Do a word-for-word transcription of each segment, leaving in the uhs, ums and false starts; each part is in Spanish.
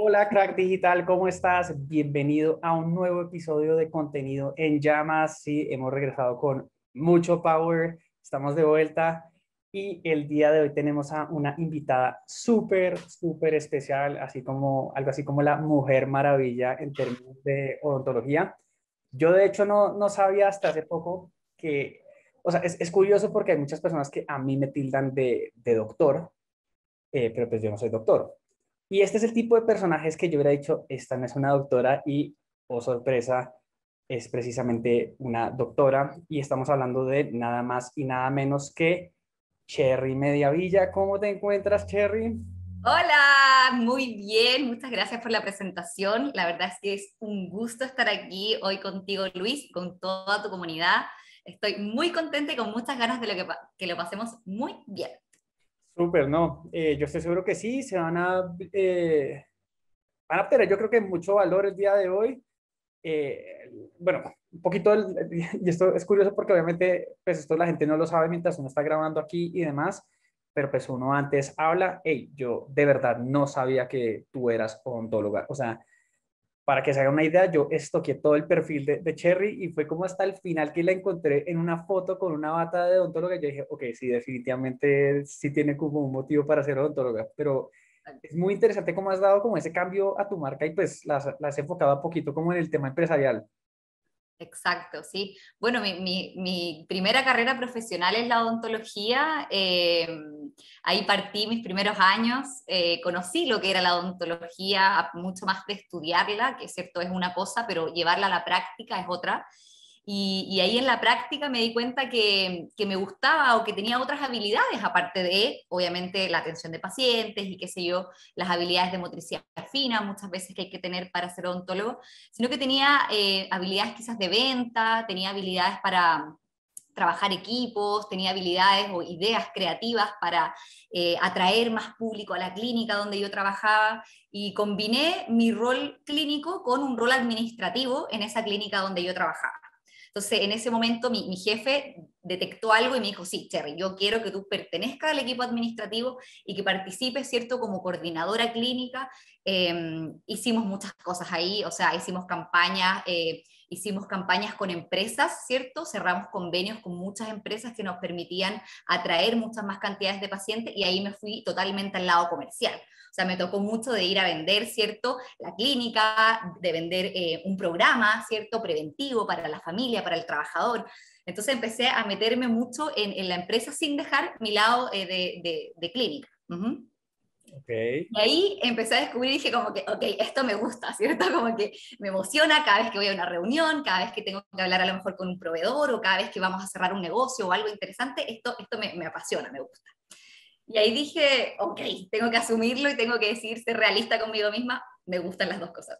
Hola, crack digital, ¿cómo estás? Bienvenido a un nuevo episodio de Contenido en Llamas. Sí, hemos regresado con mucho power, estamos de vuelta y el día de hoy tenemos a una invitada súper, súper especial, así como algo así como la Mujer Maravilla en términos de odontología. Yo de hecho no, no sabía hasta hace poco que, o sea, es, es curioso porque hay muchas personas que a mí me tildan de, de doctor, eh, pero pues yo no soy doctor. Y este es el tipo de personajes que yo hubiera dicho, esta no es una doctora y, oh sorpresa, es precisamente una doctora y estamos hablando de nada más y nada menos que Cherry Mediavilla. ¿Cómo te encuentras, Cherry? Hola, muy bien, muchas gracias por la presentación. La verdad es que es un gusto estar aquí hoy contigo, Luis, con toda tu comunidad. Estoy muy contenta y con muchas ganas de lo que, pa- que lo pasemos muy bien. Súper, ¿no? Eh, yo estoy seguro que sí, se van a, eh, van a obtener yo creo que mucho valor el día de hoy. Eh, bueno, un poquito, el- y esto es curioso porque obviamente, pues esto la gente no lo sabe mientras uno está grabando aquí y demás, pero pues uno antes habla, hey, yo de verdad no sabía que tú eras odontóloga. O sea, para que se haga una idea, yo estoqué todo el perfil de, de Cherry y fue como hasta el final que la encontré en una foto con una bata de odontóloga y yo dije, ok, sí, definitivamente sí tiene como un motivo para ser odontóloga, pero es muy interesante cómo has dado como ese cambio a tu marca y pues la, la has enfocado un poquito como en el tema empresarial. Exacto, sí. Bueno, mi, mi- mi primera carrera profesional es la odontología. Eh, ahí partí mis primeros años. Eh, conocí lo que era la odontología, mucho más de estudiarla, que es cierto, es una cosa, pero llevarla a la práctica es otra. Y, y ahí en la práctica me di cuenta que, que me gustaba o que tenía otras habilidades, aparte de, obviamente, la atención de pacientes y qué sé yo, las habilidades de motricidad fina, muchas veces que hay que tener para ser odontólogo, sino que tenía eh, habilidades quizás de venta, tenía habilidades para trabajar equipos, tenía habilidades o ideas creativas para eh, atraer más público a la clínica donde yo trabajaba y combiné mi rol clínico con un rol administrativo en esa clínica donde yo trabajaba. Entonces, en ese momento mi, mi jefe detectó algo y me dijo, sí, Cherry, yo quiero que tú pertenezcas al equipo administrativo y que participes, ¿cierto?, como coordinadora clínica. Eh, hicimos muchas cosas ahí, o sea, hicimos campañas, eh, hicimos campañas con empresas, ¿cierto? Cerramos convenios con muchas empresas que nos permitían atraer muchas más cantidades de pacientes y ahí me fui totalmente al lado comercial. O sea, me tocó mucho de ir a vender, ¿cierto? La clínica, de vender eh, un programa, ¿cierto? Preventivo para la familia, para el trabajador. Entonces empecé a meterme mucho en, en la empresa sin dejar mi lado eh, de, de, de, clínica. Uh-huh. Ok. Y ahí empecé a descubrir y dije como que, ok, esto me gusta, ¿cierto? Como que me emociona cada vez que voy a una reunión, cada vez que tengo que hablar a lo mejor con un proveedor o cada vez que vamos a cerrar un negocio o algo interesante, esto, esto me, me apasiona, me gusta. Y ahí dije, ok, tengo que asumirlo y tengo que decidir ser realista conmigo misma, me gustan las dos cosas.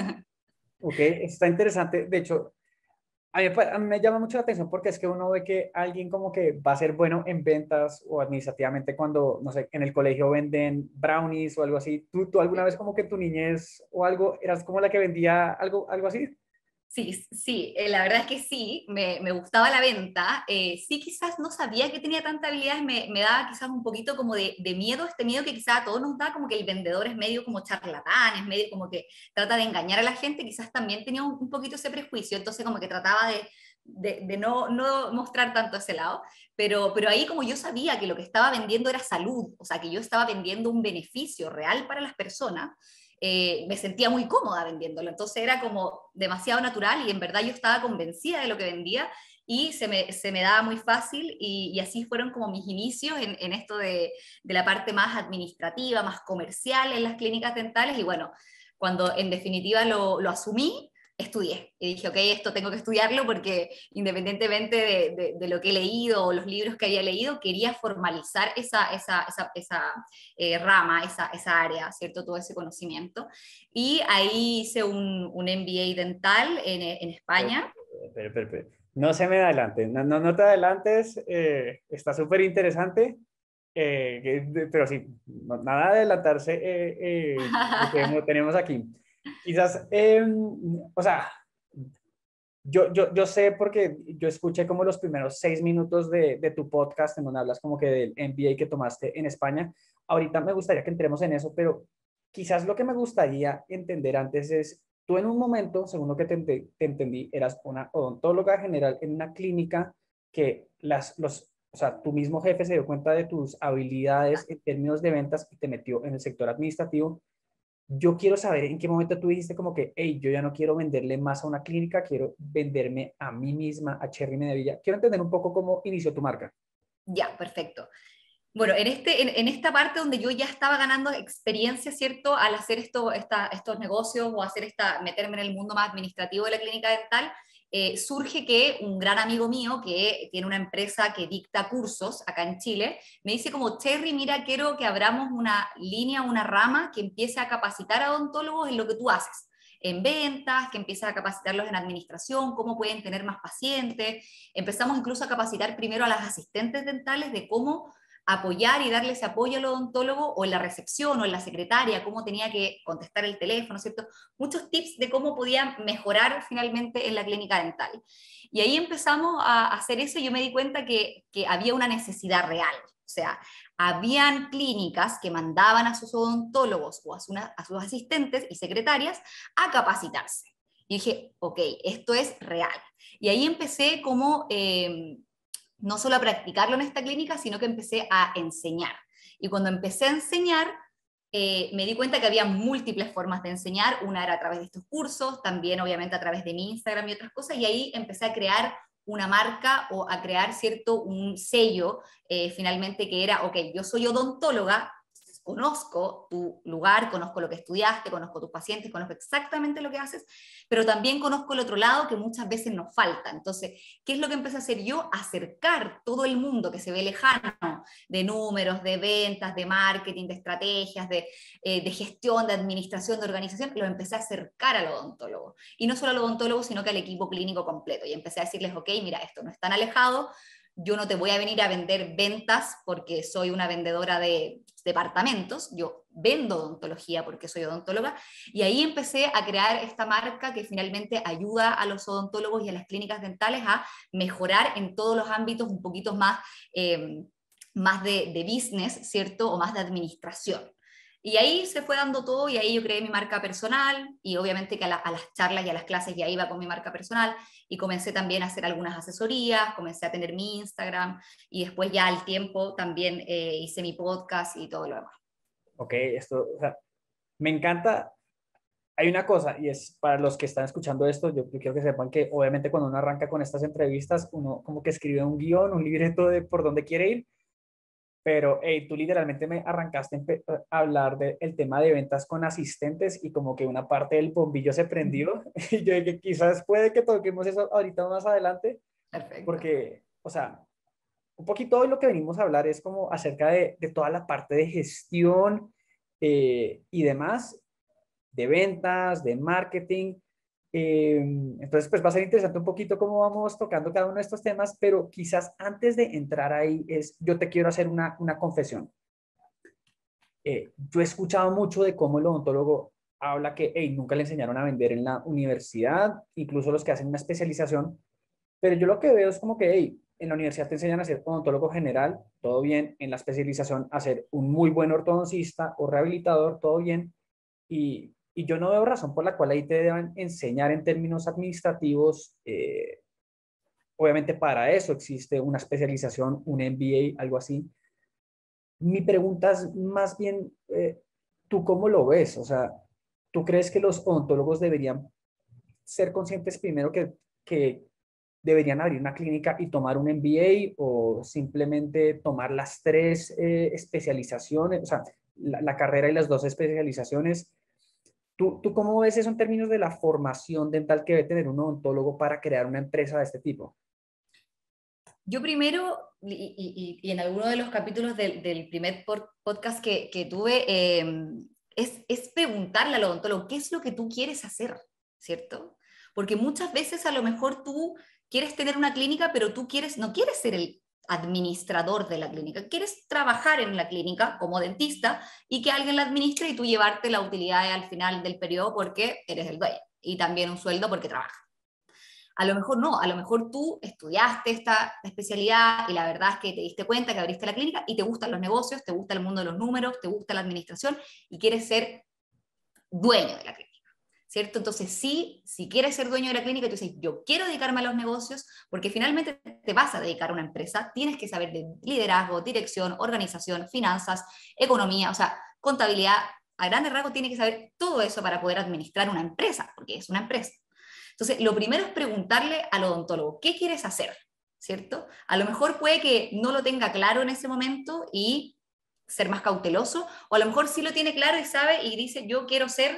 Ok, está interesante. De hecho, a mí, pa- a mí me llama mucho la atención porque es que uno ve que alguien como que va a ser bueno en ventas o administrativamente cuando, no sé, en el colegio venden brownies o algo así. ¿Tú, tú alguna vez como que en tu niñez o algo eras como la que vendía algo, algo así? Sí, sí, eh, la verdad es que sí, me, me gustaba la venta. Eh, sí, quizás no sabía que tenía tanta habilidad, me, me daba quizás un poquito como de, de miedo, este miedo que quizás a todos nos da, como que el vendedor es medio como charlatán, es medio como que trata de engañar a la gente, quizás también tenía un, un poquito ese prejuicio, entonces como que trataba de, de, de no, no mostrar tanto ese lado, pero, pero ahí como yo sabía que lo que estaba vendiendo era salud, o sea, que yo estaba vendiendo un beneficio real para las personas, eh, me sentía muy cómoda vendiéndolo. Entonces era como demasiado natural y en verdad yo estaba convencida de lo que vendía y se me, se me daba muy fácil y, y así fueron como mis inicios en, en esto de, de, la parte más administrativa, más comercial en las clínicas dentales y bueno, cuando en definitiva lo, lo asumí, estudié y dije, ok, esto tengo que estudiarlo porque independientemente de, de, de, lo que he leído o los libros que había leído, quería formalizar esa, esa, esa, esa eh, rama, esa, esa área, ¿cierto? Todo ese conocimiento. Y ahí hice un, un M B A dental en, en Pero, España. pero, pero, pero, no se me adelante, no, no, no te adelantes, eh, está súper interesante, eh, que- pero sí, no- nada de adelantarse eh, eh, lo que hemos- tenemos aquí. Quizás, eh, o sea, yo, yo, yo sé porque yo escuché como los primeros seis minutos de, de tu podcast en donde hablas como que del M B A que tomaste en España. Ahorita me gustaría que entremos en eso, pero quizás lo que me gustaría entender antes es, tú en un momento, según lo que te, te, te entendí, eras una odontóloga general en una clínica que las, los, o sea, tu mismo jefe se dio cuenta de tus habilidades en términos de ventas y te metió en el sector administrativo. Yo quiero saber en qué momento tú dijiste como que, hey, yo ya no quiero venderle más a una clínica, quiero venderme a mí misma, a Cherry Medavilla. Quiero entender un poco cómo inició tu marca. Ya, perfecto. Bueno, en, este, en, en, esta parte donde yo ya estaba ganando experiencia, ¿cierto? Al hacer esto, esta, estos negocios o hacer esta, meterme en el mundo más administrativo de la clínica dental, eh, surge que un gran amigo mío que tiene una empresa que dicta cursos acá en Chile, me dice como, Cherry, mira, quiero que abramos una línea, una rama que empiece a capacitar a odontólogos en lo que tú haces, en ventas, que empiece a capacitarlos en administración, cómo pueden tener más pacientes. Empezamos incluso a capacitar primero a las asistentes dentales de cómo apoyar y darle ese apoyo al odontólogo o en la recepción o en la secretaria, cómo tenía que contestar el teléfono, ¿cierto? Muchos tips de cómo podía mejorar finalmente en la clínica dental. Y ahí empezamos a hacer eso y yo me di cuenta que, que había una necesidad real. O sea, habían clínicas que mandaban a sus odontólogos o a, su, a sus asistentes y secretarias a capacitarse. Y dije, ok, esto es real. Y ahí empecé como... Eh, no solo a practicarlo en esta clínica, sino que empecé a enseñar. Y cuando empecé a enseñar, eh, me di cuenta que había múltiples formas de enseñar. Una era a través de estos cursos, también obviamente a través de mi Instagram y otras cosas, y ahí empecé a crear una marca o a crear cierto un sello, eh, finalmente que era, ok, yo soy odontóloga, conozco tu lugar, conozco lo que estudiaste, conozco tus pacientes, conozco exactamente lo que haces, pero también conozco el otro lado que muchas veces nos falta. Entonces, ¿qué es lo que empecé a hacer yo? Acercar todo el mundo que se ve lejano, de números, de ventas, de marketing, de estrategias, de, eh, de gestión, de administración, de organización, lo empecé a acercar al odontólogo. Y no solo al odontólogo, sino que al equipo clínico completo. Y empecé a decirles, ok, mira, esto no es tan alejado, yo no te voy a venir a vender ventas porque soy una vendedora de departamentos, yo vendo odontología porque soy odontóloga, y ahí empecé a crear esta marca que finalmente ayuda a los odontólogos y a las clínicas dentales a mejorar en todos los ámbitos un poquito más, eh, más de, de business, ¿cierto? O más de administración. Y ahí se fue dando todo y ahí yo creé mi marca personal y obviamente que a, la, a las charlas y a las clases ya iba con mi marca personal y comencé también a hacer algunas asesorías, comencé a tener mi Instagram y después ya al tiempo también eh, hice mi podcast y todo lo demás. Ok, esto, o sea, me encanta. Hay una cosa, y es para los que están escuchando esto, yo quiero que sepan que obviamente cuando uno arranca con estas entrevistas, uno como que escribe un guión, un libreto de por dónde quiere ir, pero hey, tú literalmente me arrancaste a hablar del tema de ventas con asistentes y como que una parte del bombillo se prendió y yo dije, quizás puede que toquemos eso ahorita más adelante, Perfecto. porque, o sea, un poquito hoy lo que venimos a hablar es como acerca de, de toda la parte de gestión eh, y demás, de ventas, de marketing. Eh, entonces, pues va a ser interesante un poquito cómo vamos tocando cada uno de estos temas, pero quizás antes de entrar ahí, es, yo te quiero hacer una, una confesión. Eh, yo he escuchado mucho de cómo el odontólogo habla que hey, nunca le enseñaron a vender en la universidad, incluso los que hacen una especialización, pero yo lo que veo es como que hey, en la universidad te enseñan a ser odontólogo general, todo bien, en la especialización a ser un muy buen ortodoncista o rehabilitador, todo bien, y, y yo no veo razón por la cual ahí te deban enseñar en términos administrativos. Eh, obviamente para eso existe una especialización, un M B A, algo así. Mi pregunta es más bien, eh, ¿tú cómo lo ves? O sea, ¿tú crees que los odontólogos deberían ser conscientes primero que, que deberían abrir una clínica y tomar un M B A o simplemente tomar las tres eh, especializaciones, o sea, la, la carrera y las dos especializaciones? ¿Tú, ¿Tú cómo ves eso en términos de la formación dental que debe tener un odontólogo para crear una empresa de este tipo? Yo primero, y, y, y en alguno de los capítulos del, del primer podcast que, que tuve, eh, es, es preguntarle al odontólogo, ¿qué es lo que tú quieres hacer? ¿Cierto? Porque muchas veces a lo mejor tú quieres tener una clínica, pero tú quieres, no quieres ser el administrador de la clínica, quieres trabajar en la clínica como dentista y que alguien la administre y tú llevarte la utilidad al final del periodo porque eres el dueño y también un sueldo porque trabajas. A lo mejor no, a lo mejor tú estudiaste esta especialidad y la verdad es que te diste cuenta que abriste la clínica y te gustan los negocios, te gusta el mundo de los números, te gusta la administración y quieres ser dueño de la clínica. ¿Cierto? Entonces, sí, si quieres ser dueño de la clínica, tú dices, yo quiero dedicarme a los negocios, porque finalmente te vas a dedicar a una empresa, tienes que saber de liderazgo, dirección, organización, finanzas, economía, o sea, contabilidad, a grandes rasgos tienes que saber todo eso para poder administrar una empresa, porque es una empresa. Entonces, lo primero es preguntarle al odontólogo, ¿qué quieres hacer? ¿Cierto? A lo mejor puede que no lo tenga claro en ese momento y ser más cauteloso, o a lo mejor sí lo tiene claro y sabe y dice, yo quiero ser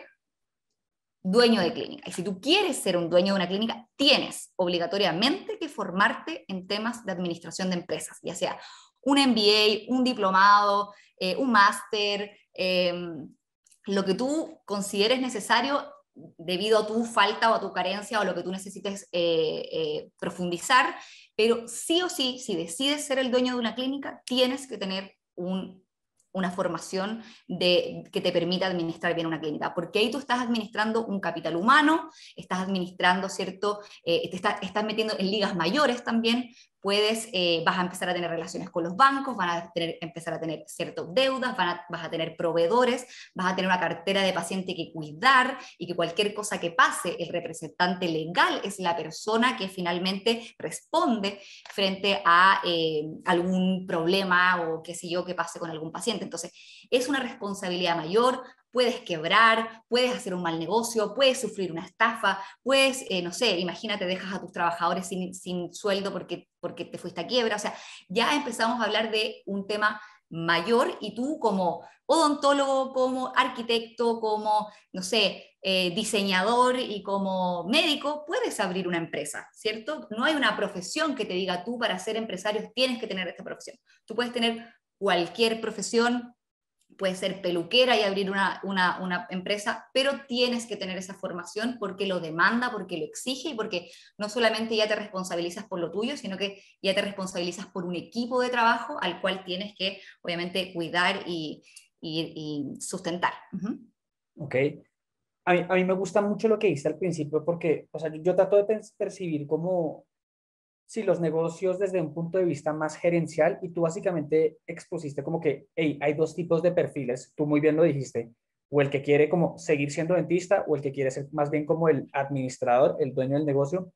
dueño de clínica. Y si tú quieres ser un dueño de una clínica, tienes obligatoriamente que formarte en temas de administración de empresas, ya sea un M B A, un diplomado, eh, un máster, eh, lo que tú consideres necesario debido a tu falta o a tu carencia o lo que tú necesites eh, eh, profundizar, pero sí o sí, si decides ser el dueño de una clínica, tienes que tener un una formación de, que te permita administrar bien una clínica, porque ahí tú estás administrando un capital humano, estás administrando, ¿cierto? Eh, te está, estás metiendo en ligas mayores también, puedes, eh, vas a empezar a tener relaciones con los bancos, van a tener, empezar a tener ciertas deudas, van a, vas a tener proveedores, vas a tener una cartera de paciente que cuidar y que cualquier cosa que pase, el representante legal es la persona que finalmente responde frente a eh, algún problema o qué sé yo que pase con algún paciente. Entonces, es una responsabilidad mayor, puedes quebrar, puedes hacer un mal negocio, puedes sufrir una estafa, puedes, eh, no sé, imagínate, dejas a tus trabajadores sin, sin sueldo porque, porque te fuiste a quiebra, o sea, ya empezamos a hablar de un tema mayor y tú como odontólogo, como arquitecto, como, no sé, eh, diseñador y como médico, puedes abrir una empresa, ¿cierto? No hay una profesión que te diga tú para ser empresario tienes que tener esta profesión. Tú puedes tener cualquier profesión, puedes ser peluquera y abrir una, una, una empresa, pero tienes que tener esa formación porque lo demanda, porque lo exige y porque no solamente ya te responsabilizas por lo tuyo, sino que ya te responsabilizas por un equipo de trabajo al cual tienes que, obviamente, cuidar y, y, y sustentar. Uh-huh. Ok. A mí, a mí me gusta mucho lo que dijiste al principio porque, o sea, yo, yo trato de percibir como si los negocios desde un punto de vista más gerencial y tú básicamente expusiste como que, hey, hay dos tipos de perfiles, tú muy bien lo dijiste, o el que quiere como seguir siendo dentista o el que quiere ser más bien como el administrador, el dueño del negocio.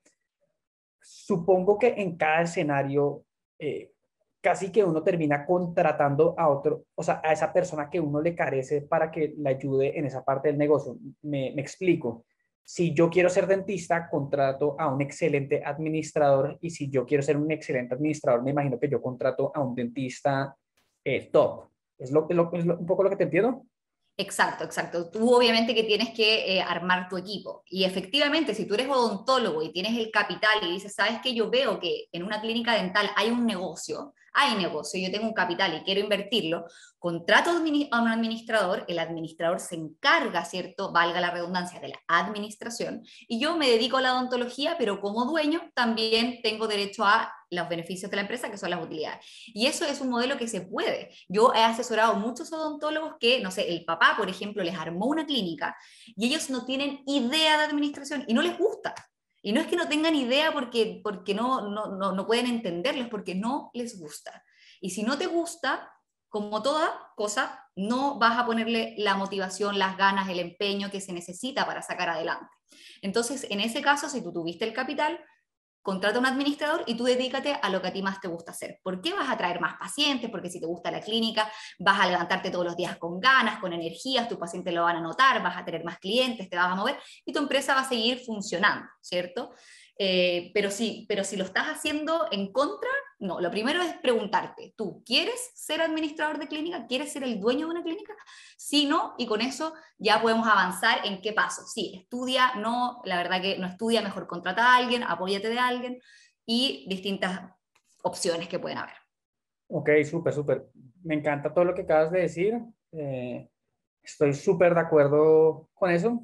Supongo que en cada escenario eh, casi que uno termina contratando a otro, o sea, a esa persona que uno le carece para que le ayude en esa parte del negocio. Me, me explico. Si yo quiero ser dentista, contrato a un excelente administrador y si yo quiero ser un excelente administrador, me imagino que yo contrato a un dentista eh, top. ¿Es, lo, es, lo, es lo, un poco lo que te entiendo? Exacto, exacto. Tú obviamente que tienes que eh, armar tu equipo. Y efectivamente, si tú eres odontólogo y tienes el capital y dices, sabes que yo veo que en una clínica dental hay un negocio, hay negocio, yo tengo un capital y quiero invertirlo, contrato a un administrador, el administrador se encarga, ¿cierto? Valga la redundancia, de la administración, y yo me dedico a la odontología, pero como dueño también tengo derecho a los beneficios de la empresa, que son las utilidades. Y eso es un modelo que se puede. Yo he asesorado a muchos odontólogos que, no sé, el papá, por ejemplo, les armó una clínica y ellos no tienen idea de administración y no les gusta. Y no es que no tengan idea porque, porque no, no, no, no pueden entenderlo, es porque no les gusta. Y si no te gusta, como toda cosa, no vas a ponerle la motivación, las ganas, el empeño que se necesita para sacar adelante. Entonces, en ese caso, si tú tuviste el capital, contrata a un administrador y tú dedícate a lo que a ti más te gusta hacer. ¿Por qué vas a traer más pacientes? Porque si te gusta la clínica, vas a levantarte todos los días con ganas, con energías, tus pacientes lo van a notar, vas a tener más clientes, te vas a mover y tu empresa va a seguir funcionando, ¿cierto? Eh, pero, sí, pero si lo estás haciendo en contra, no. Lo primero es preguntarte, ¿tú quieres ser administrador de clínica? ¿Quieres ser el dueño de una clínica? Si no, y con eso ya podemos avanzar en qué paso. Sí, estudia, no, la verdad que no estudia, mejor contrata a alguien, apóyate de alguien y distintas opciones que pueden haber. Ok, súper, súper. Me encanta todo lo que acabas de decir. Eh, estoy súper de acuerdo con eso.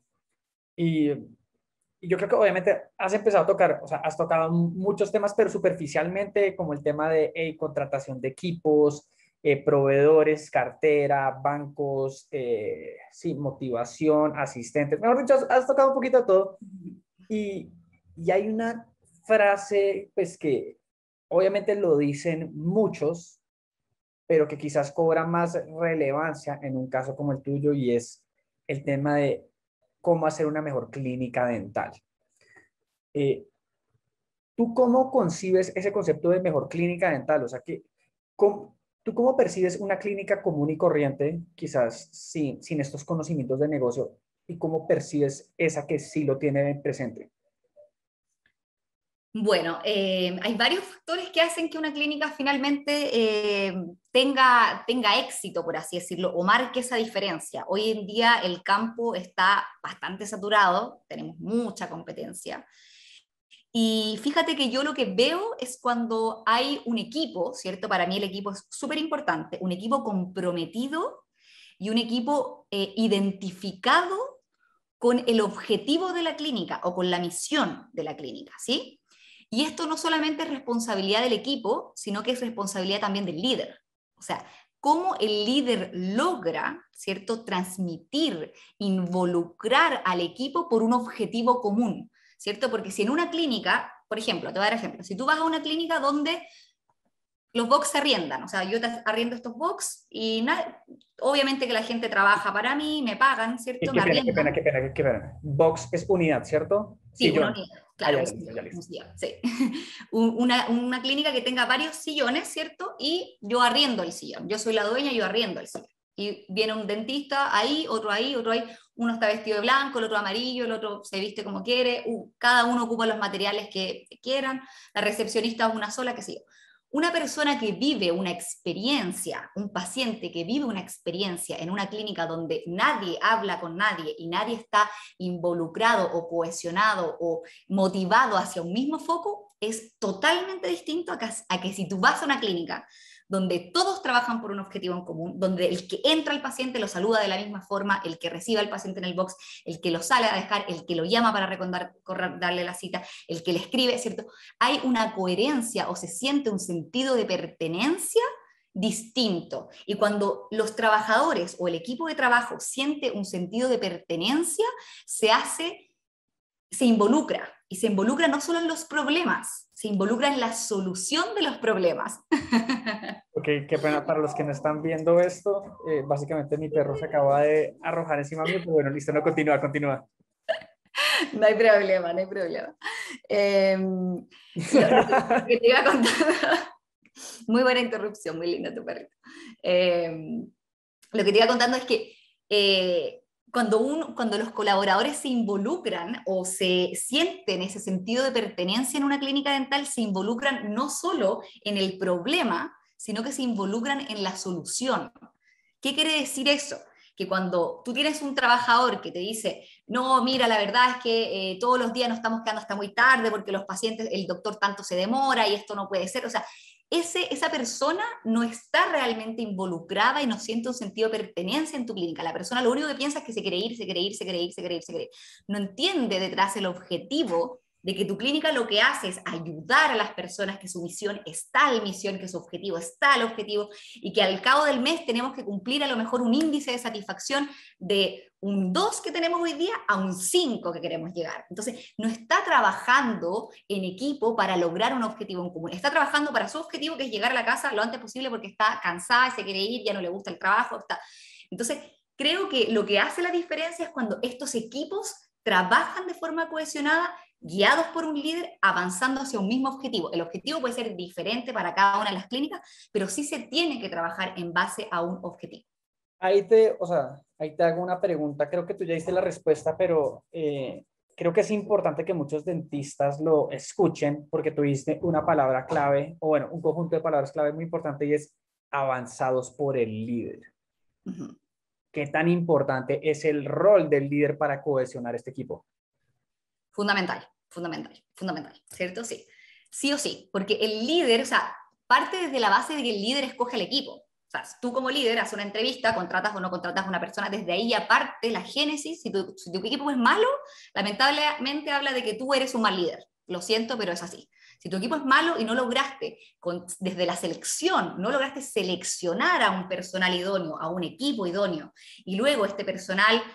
Y, y yo creo que obviamente has empezado a tocar, o sea, has tocado muchos temas, pero superficialmente, como el tema de hey, contratación de equipos, eh, proveedores, cartera, bancos, eh, sí, motivación, asistentes. Mejor dicho, has, has tocado un poquito de todo. Y, y hay una frase, pues que obviamente lo dicen muchos, pero que quizás cobra más relevancia en un caso como el tuyo y es el tema de cómo hacer una mejor clínica dental. Eh, ¿Tú cómo concibes ese concepto de mejor clínica dental? O sea, que, ¿cómo, ¿tú cómo percibes una clínica común y corriente, quizás sin, sin estos conocimientos de negocio, y cómo percibes esa que sí lo tiene presente? Bueno, eh, hay varios factores que hacen que una clínica finalmente eh, tenga, tenga éxito, por así decirlo, o marque esa diferencia. Hoy en día el campo está bastante saturado, tenemos mucha competencia. Y fíjate que yo lo que veo es cuando hay un equipo, ¿cierto? Para mí el equipo es súper importante, un equipo comprometido y un equipo eh, identificado con el objetivo de la clínica o con la misión de la clínica, ¿sí? Y esto no solamente es responsabilidad del equipo, sino que es responsabilidad también del líder. O sea, cómo el líder logra, ¿cierto?, transmitir, involucrar al equipo por un objetivo común, ¿cierto? Porque si en una clínica, por ejemplo, te voy a dar ejemplo, si tú vas a una clínica donde los box se arriendan, o sea, yo te arriendo estos box y nada, obviamente que la gente trabaja para mí, me pagan, Qué, ¿cierto? qué Me pena, qué arriendan. pena, qué pena, qué pena. Box es unidad, ¿cierto? Sí, una Sillón. unidad, Ah, claro, ya un listo, ya sillón, un listo. sillón, sí. Una, una clínica que tenga varios sillones, ¿cierto? Y yo arriendo el sillón, yo soy la dueña, yo arriendo el sillón. Y viene un dentista ahí, otro ahí, otro ahí, uno está vestido de blanco, el otro amarillo, el otro se viste como quiere, uh, cada uno ocupa los materiales que, que quieran, la recepcionista es una sola, qué sé yo. Una persona que vive una experiencia, un paciente que vive una experiencia en una clínica donde nadie habla con nadie y nadie está involucrado o cohesionado o motivado hacia un mismo foco, es totalmente distinto a que, a que si tú vas a una clínica donde todos trabajan por un objetivo en común, donde el que entra al paciente lo saluda de la misma forma, el que recibe al paciente en el box, el que lo sale a dejar, el que lo llama para recordar, darle la cita, el que le escribe, ¿cierto? Hay una coherencia o se siente un sentido de pertenencia distinto. Y cuando los trabajadores o el equipo de trabajo siente un sentido de pertenencia, se hace, se involucra. Y se involucra no solo en los problemas, se involucra en la solución de los problemas. Ok, qué pena para los que no están viendo esto. Eh, básicamente mi perro se acaba de arrojar encima mío, pero bueno, listo, no, continúa, continúa. No hay problema, no hay problema. Eh, sí, lo, lo, que, lo, que, te iba a contar, muy buena interrupción, muy linda tu perrito. Eh, lo que te iba contando es que eh, cuando, un, cuando los colaboradores se involucran o se sienten ese sentido de pertenencia en una clínica dental, se involucran no solo en el problema, sino que se involucran en la solución. ¿Qué quiere decir eso? Que cuando tú tienes un trabajador que te dice, no, mira, la verdad es que eh, todos los días nos estamos quedando hasta muy tarde porque los pacientes, el doctor tanto se demora y esto no puede ser, o sea, ese, esa persona no está realmente involucrada y no siente un sentido de pertenencia en tu clínica. La persona lo único que piensa es que se quiere ir, se quiere ir, se quiere ir, se quiere ir, se quiere ir. No entiende detrás el objetivo de que tu clínica lo que hace es ayudar a las personas, que su misión es tal misión, que su objetivo es tal objetivo, y que al cabo del mes tenemos que cumplir a lo mejor un índice de satisfacción de un dos que tenemos hoy día a un cinco que queremos llegar. Entonces, no está trabajando en equipo para lograr un objetivo en común, está trabajando para su objetivo, que es llegar a la casa lo antes posible porque está cansada y se quiere ir, ya no le gusta el trabajo. Está... Entonces, creo que lo que hace la diferencia es cuando estos equipos trabajan de forma cohesionada, guiados por un líder, avanzando hacia un mismo objetivo. El objetivo puede ser diferente para cada una de las clínicas, pero sí se tiene que trabajar en base a un objetivo. Ahí te, o sea, ahí te hago una pregunta, creo que tú ya diste la respuesta, pero eh, creo que es importante que muchos dentistas lo escuchen, porque tú diste una palabra clave, o bueno, un conjunto de palabras clave muy importante, y es avanzados por el líder. Uh-huh. ¿Qué tan importante es el rol del líder para cohesionar este equipo? Fundamental, fundamental, fundamental, ¿cierto? Sí, sí o sí, porque el líder, o sea, parte desde la base de que el líder escoge el equipo. O sea, tú como líder haces una entrevista, contratas o no contratas a una persona, desde ahí aparte la génesis, si tu, si tu equipo es malo, lamentablemente habla de que tú eres un mal líder. Lo siento, pero es así. Si tu equipo es malo y no lograste, con, desde la selección, no lograste seleccionar a un personal idóneo, a un equipo idóneo, y luego este personal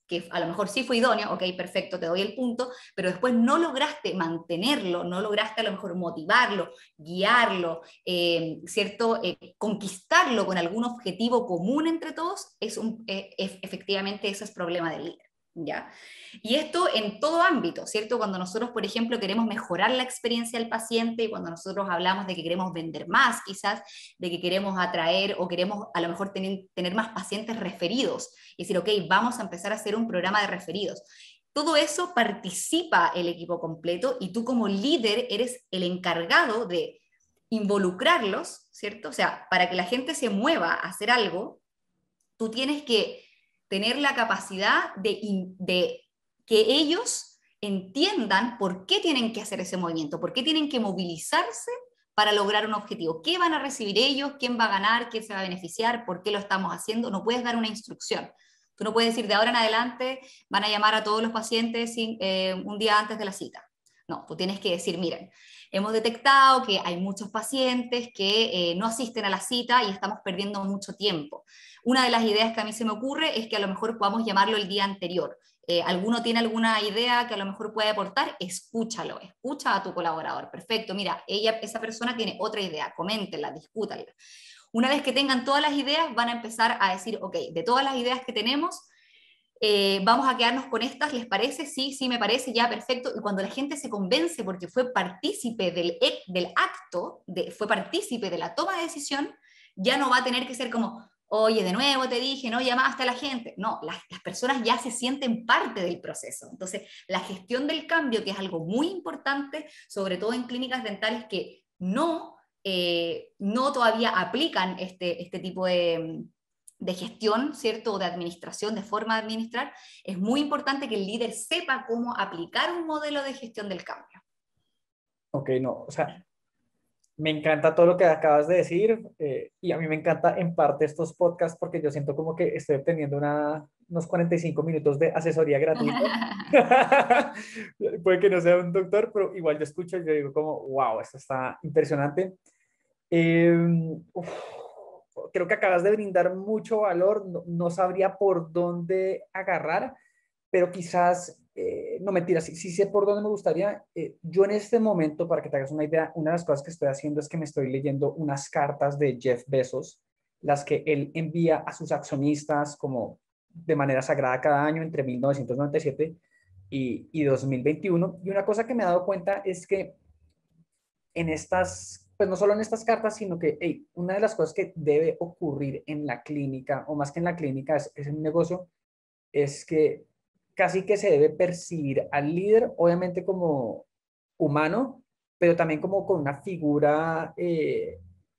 que a lo mejor sí fue idóneo, ok, perfecto, te doy el punto, pero después no lograste mantenerlo, no lograste a lo mejor motivarlo, guiarlo, eh, ¿cierto? Eh, conquistarlo con algún objetivo común entre todos, es un, eh, efectivamente ese es problema del líder. ¿Ya? Y esto en todo ámbito, ¿cierto? Cuando nosotros, por ejemplo, queremos mejorar la experiencia del paciente, cuando nosotros hablamos de que queremos vender más, quizás, de que queremos atraer o queremos a lo mejor tener, tener más pacientes referidos, y decir, ok, vamos a empezar a hacer un programa de referidos. Todo eso participa el equipo completo y tú como líder eres el encargado de involucrarlos, ¿cierto? O sea, para que la gente se mueva a hacer algo, tú tienes que tener la capacidad de, de que ellos entiendan por qué tienen que hacer ese movimiento, por qué tienen que movilizarse para lograr un objetivo. ¿Qué van a recibir ellos? ¿Quién va a ganar? ¿Quién se va a beneficiar? ¿Por qué lo estamos haciendo? No puedes dar una instrucción. Tú no puedes decir de ahora en adelante van a llamar a todos los pacientes sin, eh, un día antes de la cita. No, tú tienes que decir, miren, hemos detectado que hay muchos pacientes que eh, no asisten a la cita y estamos perdiendo mucho tiempo. Una de las ideas que a mí se me ocurre es que a lo mejor podamos llamarlo el día anterior. Eh, ¿Alguno tiene alguna idea que a lo mejor puede aportar? Escúchalo, escucha a tu colaborador. Perfecto, mira, ella, esa persona tiene otra idea, coméntenla, discútanla. Una vez que tengan todas las ideas, van a empezar a decir, ok, de todas las ideas que tenemos, eh, vamos a quedarnos con estas, ¿les parece? Sí, sí, me parece, ya, perfecto. Y cuando la gente se convence porque fue partícipe del, del acto, de, fue partícipe de la toma de decisión, ya no va a tener que ser como, oye, de nuevo te dije, no llamaste a la gente. No, las, las personas ya se sienten parte del proceso. Entonces, la gestión del cambio, que es algo muy importante, sobre todo en clínicas dentales que no, eh, no todavía aplican este, este tipo de, de gestión, ¿cierto? O de administración, de forma de administrar, es muy importante que el líder sepa cómo aplicar un modelo de gestión del cambio. Ok, no, o sea, me encanta todo lo que acabas de decir eh, y a mí me encanta en parte estos podcasts porque yo siento como que estoy obteniendo una, unos cuarenta y cinco minutos de asesoría gratuita. Puede que no sea un doctor, pero igual yo escucho y yo digo como, wow, esto está impresionante. Eh, uf, creo que acabas de brindar mucho valor, no, no sabría por dónde agarrar, pero quizás, eh, no mentira, sí, sí sé por dónde me gustaría. Eh, yo en este momento, para que te hagas una idea, una de las cosas que estoy haciendo es que me estoy leyendo unas cartas de Jeff Bezos, las que él envía a sus accionistas como de manera sagrada cada año entre mil novecientos noventa y siete y, y dos mil veintiuno. Y una cosa que me he dado cuenta es que en estas, pues no solo en estas cartas, sino que hey, una de las cosas que debe ocurrir en la clínica, o más que en la clínica, es, es en un negocio, es que casi que se debe percibir al líder, obviamente como humano, pero también como con una figura eh,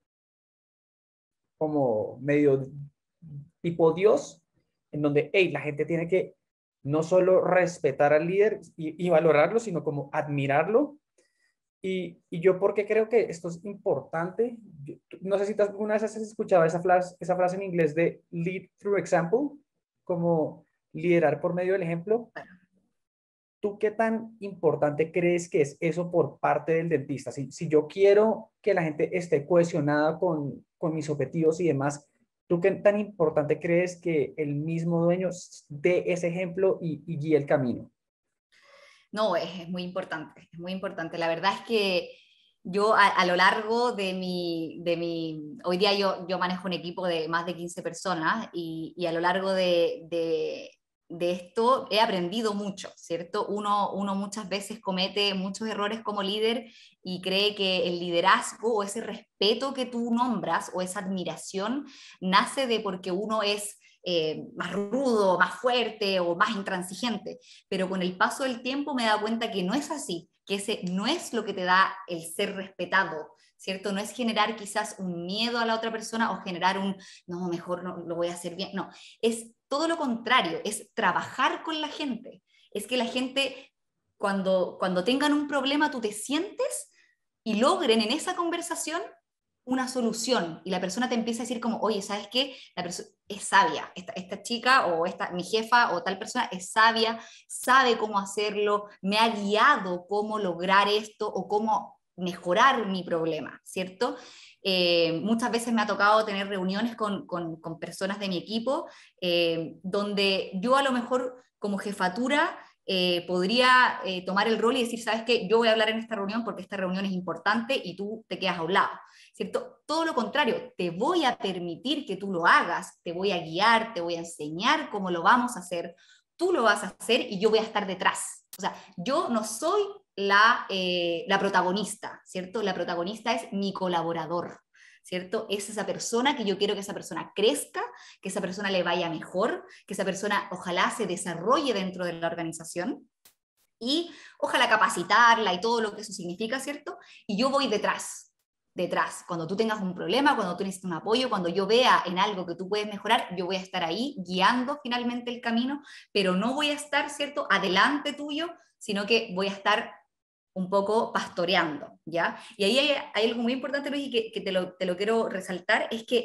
como medio tipo Dios, en donde hey, la gente tiene que no solo respetar al líder y, y valorarlo, sino como admirarlo. Y, y yo porque creo que esto es importante, yo, no sé si tú alguna vez has escuchado esa frase, esa frase en inglés de lead through example, como liderar por medio del ejemplo. ¿Tú qué tan importante crees que es eso por parte del dentista? Si, si yo quiero que la gente esté cohesionada con, con mis objetivos y demás, ¿tú qué tan importante crees que el mismo dueño dé ese ejemplo y, y guíe el camino? No, es, es muy importante, es muy importante. La verdad es que yo a, a lo largo de mi, de mi, hoy día yo, yo manejo un equipo de más de quince personas y, y a lo largo de, de, de esto he aprendido mucho, ¿cierto? Uno, uno muchas veces comete muchos errores como líder y cree que el liderazgo o ese respeto que tú nombras o esa admiración nace de porque uno es eh, más rudo, más fuerte o más intransigente, pero con el paso del tiempo me he dado cuenta que no es así, que ese no es lo que te da el ser respetado, ¿cierto? No es generar quizás un miedo a la otra persona o generar un, no, mejor no lo voy a hacer bien, no, es todo lo contrario, es trabajar con la gente, es que la gente cuando, cuando tengan un problema tú te sientes y logren en esa conversación una solución y la persona te empieza a decir como, oye, ¿sabes qué? La persona es sabia, esta, esta chica o esta, mi jefa o tal persona es sabia, sabe cómo hacerlo, me ha guiado cómo lograr esto o cómo mejorar mi problema, ¿cierto? Eh, muchas veces me ha tocado tener reuniones con, con, con personas de mi equipo eh, donde yo a lo mejor como jefatura eh, podría eh, tomar el rol y decir, ¿sabes qué? Yo voy a hablar en esta reunión porque esta reunión es importante y tú te quedas a un lado, ¿cierto? Todo lo contrario, te voy a permitir que tú lo hagas, te voy a guiar, te voy a enseñar cómo lo vamos a hacer, tú lo vas a hacer y yo voy a estar detrás. O sea, yo no soy la, eh, la protagonista, ¿cierto? La protagonista es mi colaborador, ¿cierto? Es esa persona que yo quiero que esa persona crezca, que esa persona le vaya mejor, que esa persona ojalá se desarrolle dentro de la organización y ojalá capacitarla y todo lo que eso significa, ¿cierto? Y yo voy detrás, detrás. Cuando tú tengas un problema, cuando tú necesites un apoyo, cuando yo vea en algo que tú puedes mejorar, yo voy a estar ahí guiando finalmente el camino, pero no voy a estar, ¿cierto?, adelante tuyo, sino que voy a estar un poco pastoreando, ¿ya? Y ahí hay, hay algo muy importante, Luis, y que, que te, lo, te lo quiero resaltar, es que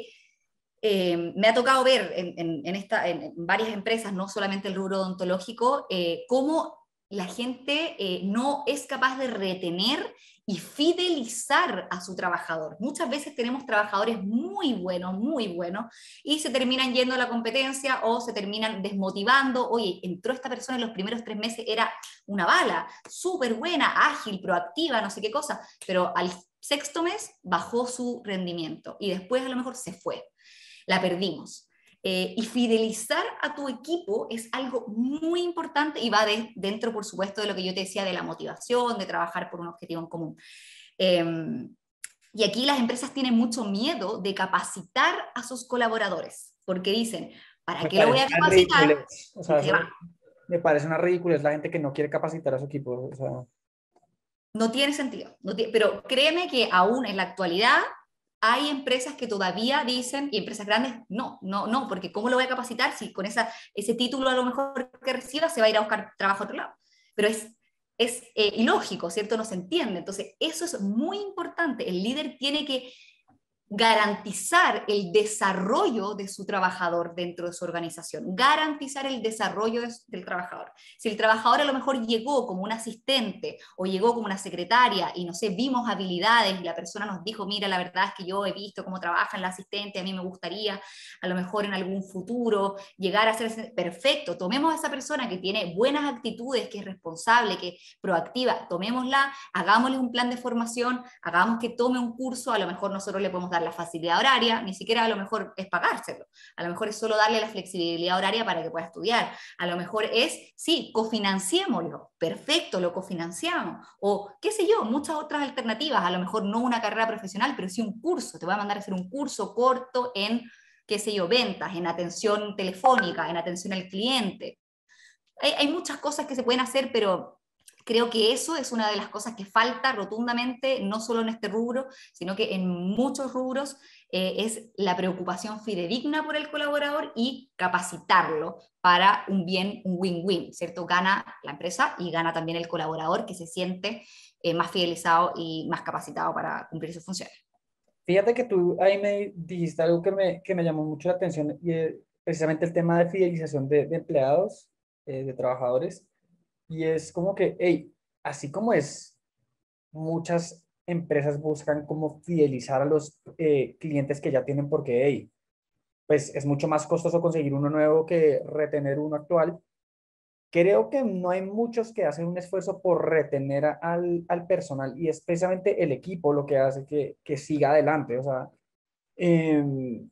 eh, me ha tocado ver en, en, en, esta, en, en varias empresas, no solamente el rubro odontológico, eh, cómo la gente eh, no es capaz de retener y fidelizar a su trabajador. Muchas veces tenemos trabajadores muy buenos, muy buenos, y se terminan yendo a la competencia o se terminan desmotivando. Oye, entró esta persona en los primeros tres meses, era una bala, súper buena, ágil, proactiva, no sé qué cosa, pero al sexto mes bajó su rendimiento y después a lo mejor se fue. La perdimos. Eh, y fidelizar a tu equipo es algo muy importante y va de, dentro, por supuesto, de lo que yo te decía de la motivación, de trabajar por un objetivo en común. Eh, y aquí las empresas tienen mucho miedo de capacitar a sus colaboradores, porque dicen, ¿para Me qué lo voy parece a una capacitar? ridiculez. O Y sea, se va. eso me parece una ridiculez la gente que no quiere capacitar a su equipo. O sea, No tiene sentido. No tiene, pero créeme que aún en la actualidad hay empresas que todavía dicen, y empresas grandes, no, no, no, porque ¿cómo lo voy a capacitar si con esa, ese título a lo mejor que reciba se va a ir a buscar trabajo a otro lado? Pero es, es eh, ilógico, ¿cierto? No se entiende. Entonces, eso es muy importante. El líder tiene que garantizar el desarrollo de su trabajador dentro de su organización, garantizar el desarrollo de, del trabajador. Si el trabajador a lo mejor llegó como un asistente o llegó como una secretaria y no sé, vimos habilidades y la persona nos dijo, mira, la verdad es que yo he visto cómo trabaja la asistente, a mí me gustaría a lo mejor en algún futuro llegar a ser perfecto, tomemos a esa persona que tiene buenas actitudes, que es responsable, que es proactiva, tomémosla, hagámosle un plan de formación, hagamos que tome un curso, a lo mejor nosotros le podemos dar la facilidad horaria, ni siquiera a lo mejor es pagárselo, a lo mejor es solo darle la flexibilidad horaria para que pueda estudiar, a lo mejor es, sí, cofinanciémoslo, perfecto, lo cofinanciamos, o qué sé yo, muchas otras alternativas, a lo mejor no una carrera profesional, pero sí un curso, te voy a mandar a hacer un curso corto en, qué sé yo, ventas, en atención telefónica, en atención al cliente. Hay, hay muchas cosas que se pueden hacer, pero creo que eso es una de las cosas que falta rotundamente, no solo en este rubro, sino que en muchos rubros, eh, es la preocupación fidedigna por el colaborador y capacitarlo para un bien, un win-win, ¿cierto? Gana la empresa y gana también el colaborador que se siente eh, más fidelizado y más capacitado para cumplir sus funciones. fíjate que tú ahí me dijiste algo que me, que me llamó mucho la atención y es precisamente el tema de fidelización de, de empleados, eh, de trabajadores. Y es como que, hey, así como es, muchas empresas buscan como fidelizar a los eh, clientes que ya tienen porque, hey, pues es mucho más costoso conseguir uno nuevo que retener uno actual. Creo que no hay muchos que hacen un esfuerzo por retener a- al, al personal y es precisamente el equipo lo que hace que, que siga adelante. O sea, em,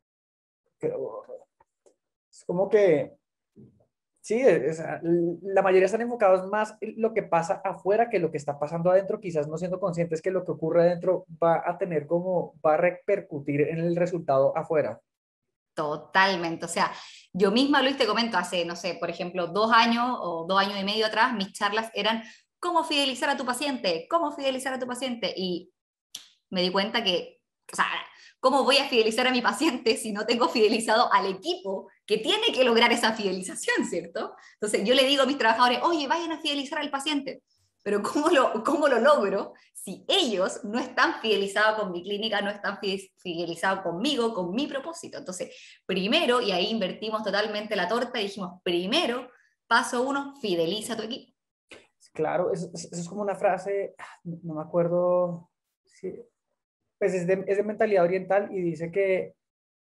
pero es como que sí, es- la mayoría están enfocados más en lo que pasa afuera que lo que está pasando adentro, quizás no siendo conscientes que lo que ocurre adentro va a tener como, va a repercutir en el resultado afuera. Totalmente, o sea, yo misma, Luis, te comento, hace, no sé, por ejemplo, dos años o dos años y medio atrás, mis charlas eran cómo fidelizar a tu paciente, cómo fidelizar a tu paciente, y me di cuenta que, o sea, ¿cómo voy a fidelizar a mi paciente si no tengo fidelizado al equipo que tiene que lograr esa fidelización, ¿cierto? Entonces yo le digo a mis trabajadores, oye, vayan a fidelizar al paciente, pero ¿cómo lo, cómo lo logro si ellos no están fidelizados con mi clínica, no están fidelizados conmigo, con mi propósito? Entonces, primero, y ahí invertimos totalmente la torta y dijimos, primero, paso uno, fideliza a tu equipo. Claro, eso, eso es como una frase, no, no me acuerdo, si, pues es de, es de mentalidad oriental y dice que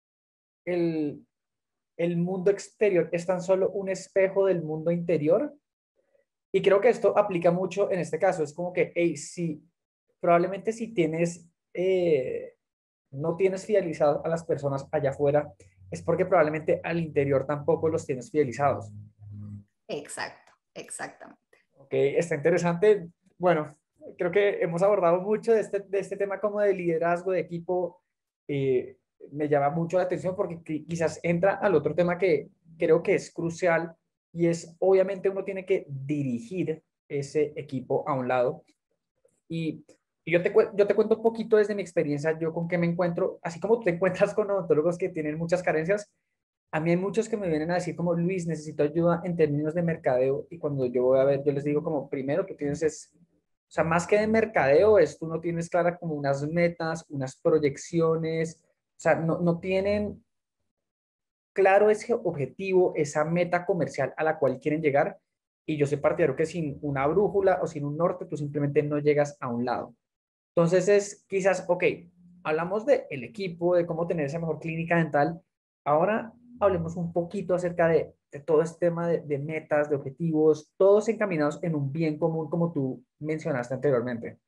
el, el mundo exterior es tan solo un espejo del mundo interior. Y creo que esto aplica mucho en este caso. Es como que, hey, si probablemente si tienes, eh, no tienes fidelizados a las personas allá afuera, es porque probablemente al interior tampoco los tienes fidelizados. Exacto, exactamente. Ok, está interesante. Bueno, creo que hemos abordado mucho de este, de este tema como de liderazgo de equipo. Eh, me llama mucho la atención porque quizás entra al otro tema que creo que es crucial y es obviamente uno tiene que dirigir ese equipo a un lado. Y, y yo, te, yo te cuento un poquito desde mi experiencia, yo con qué me encuentro, así como tú te encuentras con odontólogos que tienen muchas carencias, a mí hay muchos que me vienen a decir como, Luis, necesito ayuda en términos de mercadeo, y cuando yo voy a ver, yo les digo como, primero que tienes es, o sea, más que de mercadeo, es tú no tienes clara como unas metas, unas proyecciones, o sea, no, no tienen claro ese objetivo, esa meta comercial a la cual quieren llegar, y yo soy partidario que sin una brújula o sin un norte, tú simplemente no llegas a un lado. Entonces es quizás, ok, hablamos del equipo, de cómo tener esa mejor clínica dental. Ahora hablemos un poquito acerca de, de todo este tema de, de metas, de objetivos, todos encaminados en un bien común, como tú mencionaste anteriormente.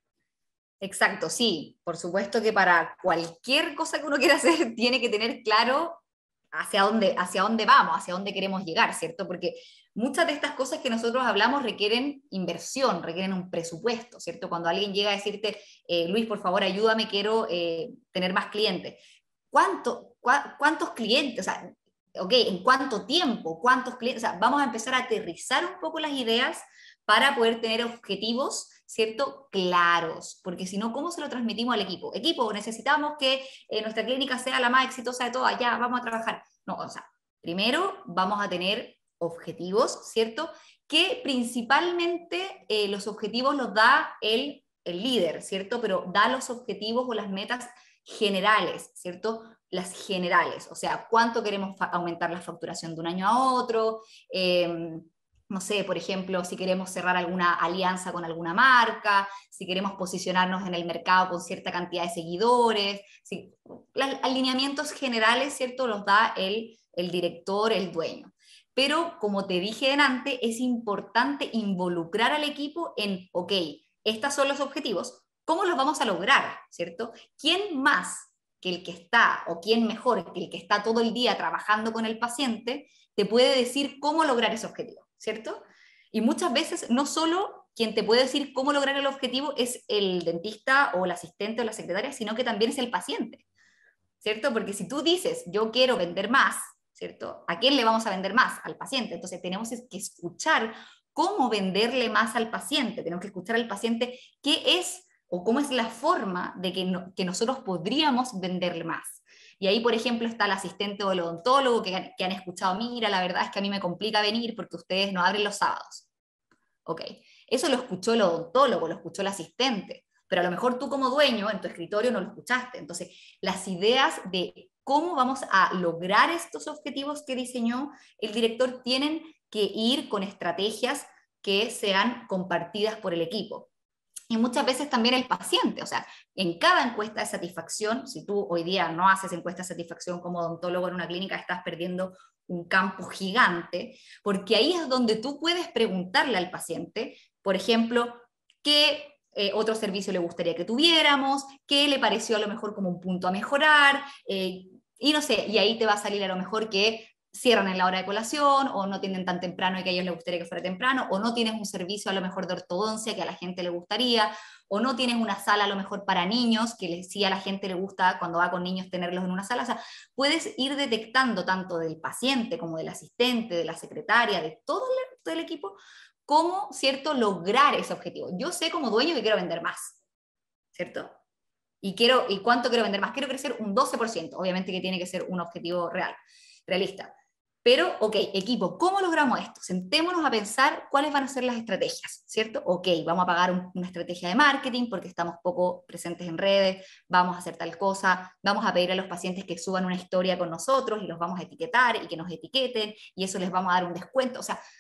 Exacto, sí. Por supuesto que para cualquier cosa que uno quiera hacer tiene que tener claro hacia dónde, hacia dónde vamos, hacia dónde queremos llegar, ¿cierto? Porque muchas de estas cosas que nosotros hablamos requieren inversión, requieren un presupuesto, ¿cierto? Cuando alguien llega a decirte, eh, Luis, por favor, ayúdame, quiero eh, tener más clientes. ¿Cuánto, cua, ¿Cuántos clientes? O sea, ok, ¿en cuánto tiempo? ¿Cuántos clientes? O sea, vamos a empezar a aterrizar un poco las ideas para poder tener objetivos, ¿cierto? Claros, porque si no, ¿cómo se lo transmitimos al equipo? Equipo, necesitamos que eh, nuestra clínica sea la más exitosa de todas, ya, vamos a trabajar. No, o sea, primero vamos a tener objetivos, ¿cierto? Que principalmente eh, los objetivos los da el, el líder, ¿cierto? Pero da los objetivos o las metas generales, ¿cierto? Las generales, o sea, cuánto queremos aumentar la facturación de un año a otro, eh, no sé, por ejemplo, si queremos cerrar alguna alianza con alguna marca, si queremos posicionarnos en el mercado con cierta cantidad de seguidores, si, los alineamientos generales, ¿cierto?, los da el, el director, el dueño. Pero, como te dije antes, es importante involucrar al equipo en, ok, estos son los objetivos, ¿cómo los vamos a lograr, ¿cierto? ¿Quién más que el que está, o quién mejor que el que está todo el día trabajando con el paciente, te puede decir cómo lograr ese objetivo, ¿cierto? Y muchas veces no solo quien te puede decir cómo lograr el objetivo es el dentista o el asistente o la secretaria, sino que también es el paciente, ¿cierto? Porque si tú dices, yo quiero vender más, ¿cierto? ¿A quién le vamos a vender más? Al paciente. Entonces tenemos que escuchar cómo venderle más al paciente, tenemos que escuchar al paciente qué es o cómo es la forma de que, no, que nosotros podríamos venderle más. Y ahí, por ejemplo, está el asistente o el odontólogo que, que han escuchado, mira, la verdad es que a mí me complica venir porque ustedes no abren los sábados. Ok, eso lo escuchó el odontólogo, lo escuchó el asistente, pero a lo mejor tú como dueño en tu escritorio no lo escuchaste. Entonces, las ideas de cómo vamos a lograr estos objetivos que diseñó el director tienen que ir con estrategias que sean compartidas por el equipo. Y muchas veces también el paciente, o sea, en cada encuesta de satisfacción, si tú hoy día no haces encuesta de satisfacción como odontólogo en una clínica, estás perdiendo un campo gigante, porque ahí es donde tú puedes preguntarle al paciente, por ejemplo, qué eh, otro servicio le gustaría que tuviéramos, qué le pareció a lo mejor como un punto a mejorar, eh, y no sé, y ahí te va a salir a lo mejor que cierran en la hora de colación, o no tienen tan temprano y que a ellos les gustaría que fuera temprano, o no tienes un servicio a lo mejor de ortodoncia que a la gente le gustaría, o no tienes una sala a lo mejor para niños, que sí a la gente le gusta cuando va con niños tenerlos en una sala. O sea, puedes ir detectando tanto del paciente como del asistente, de la secretaria, de todo el, todo el equipo, cómo, ¿cierto?, lograr ese objetivo. Yo sé como dueño que quiero vender más, ¿cierto? Y, quiero, ¿Y cuánto quiero vender más? Quiero crecer un doce por ciento, obviamente que tiene que ser un objetivo real, realista. Pero, ok, equipo, ¿cómo logramos esto? Sentémonos a pensar cuáles van a ser las estrategias, ¿cierto? Ok, vamos a pagar un, una estrategia de marketing porque estamos poco presentes en redes, vamos a hacer tal cosa, vamos a pedir a los pacientes que suban una historia con nosotros y los vamos a etiquetar y que nos etiqueten y eso les vamos a dar un descuento. O sea,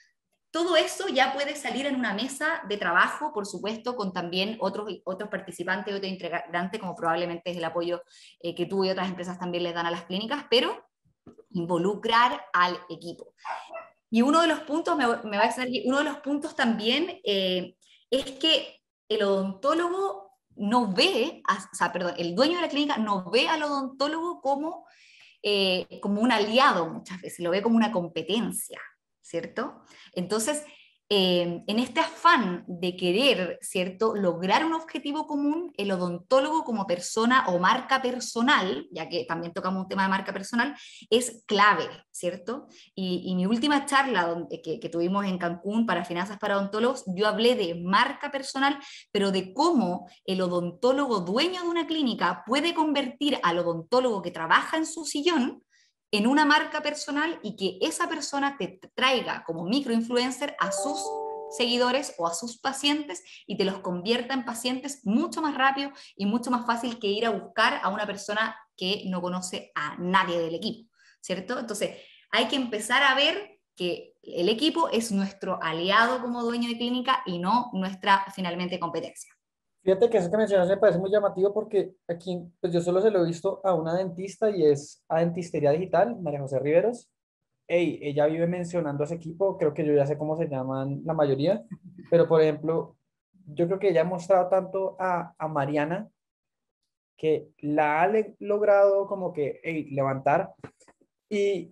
todo eso ya puede salir en una mesa de trabajo, por supuesto, con también otros, otros participantes, otros integrantes, como probablemente es el apoyo eh, que tú y otras empresas también les dan a las clínicas, pero involucrar al equipo. Y uno de los puntos, me, me va a decir, uno de los puntos también eh, es que el odontólogo no ve, a, o sea, perdón, el dueño de la clínica no ve al odontólogo como, eh, como un aliado muchas veces, lo ve como una competencia, ¿cierto? Entonces, eh, en este afán de querer, ¿cierto?, lograr un objetivo común, el odontólogo como persona o marca personal, ya que también tocamos un tema de marca personal, es clave, ¿cierto? Y, y mi última charla donde, que, que tuvimos en Cancún para Finanzas para Odontólogos, yo hablé de marca personal, pero de cómo el odontólogo dueño de una clínica puede convertir al odontólogo que trabaja en su sillón en una marca personal y que esa persona te traiga como microinfluencer a sus seguidores o a sus pacientes y te los convierta en pacientes mucho más rápido y mucho más fácil que ir a buscar a una persona que no conoce a nadie del equipo, ¿cierto? Entonces, hay que empezar a ver que el equipo es nuestro aliado como dueño de clínica y no nuestra, finalmente, competencia. Fíjate que eso que mencionas me parece muy llamativo porque aquí, pues yo solo se lo he visto a una dentista y es a Dentistería Digital, María José Riveros. Ey, ella vive mencionando a ese equipo, creo que yo ya sé cómo se llaman la mayoría, pero por ejemplo, yo creo que ella ha mostrado tanto a, a Mariana que la ha le- logrado como que ey, levantar y,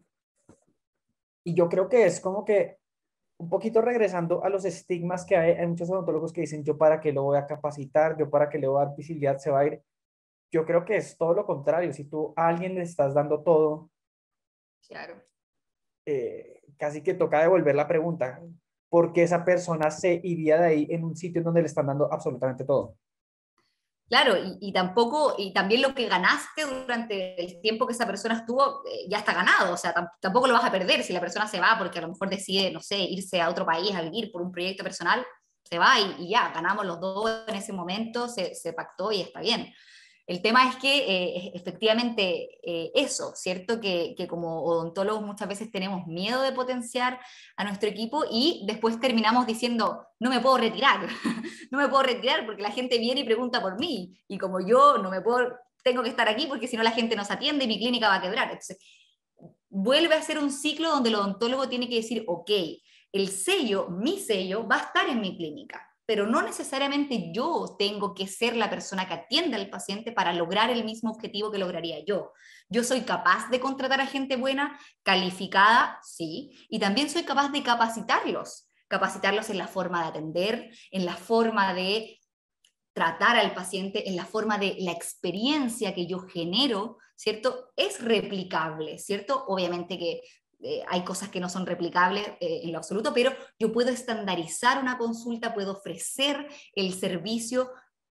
y yo creo que es como que un poquito regresando a los estigmas que hay, hay muchos odontólogos que dicen yo para qué lo voy a capacitar, yo para qué le voy a dar visibilidad, se va a ir. Yo creo que es todo lo contrario, si tú a alguien le estás dando todo, Claro. eh, casi que toca devolver la pregunta, ¿por qué esa persona se iría de ahí en un sitio en donde le están dando absolutamente todo? Claro, y, y tampoco, y también lo que ganaste durante el tiempo que esa persona estuvo, eh, ya está ganado, o sea, tam- tampoco lo vas a perder si la persona se va porque a lo mejor decide, no sé, irse a otro país a vivir por un proyecto personal, se va y, y ya, ganamos los dos en ese momento, se, se pactó y está bien. El tema es que eh, efectivamente eh, eso, ¿cierto? Que, que como odontólogos muchas veces tenemos miedo de potenciar a nuestro equipo y después terminamos diciendo, no me puedo retirar, no me puedo retirar porque la gente viene y pregunta por mí y como yo no me puedo, tengo que estar aquí porque si no la gente nos atiende y mi clínica va a quebrar. Entonces, vuelve a ser un ciclo donde el odontólogo tiene que decir, ok, el sello, mi sello, va a estar en mi clínica, pero no necesariamente yo tengo que ser la persona que atienda al paciente para lograr el mismo objetivo que lograría yo. Yo soy capaz de contratar a gente buena, calificada, sí, y también soy capaz de capacitarlos, capacitarlos en la forma de atender, en la forma de tratar al paciente, en la forma de la experiencia que yo genero, ¿cierto? Es replicable, ¿cierto? Obviamente que eh, hay cosas que no son replicables eh, en lo absoluto, pero yo puedo estandarizar una consulta, puedo ofrecer el servicio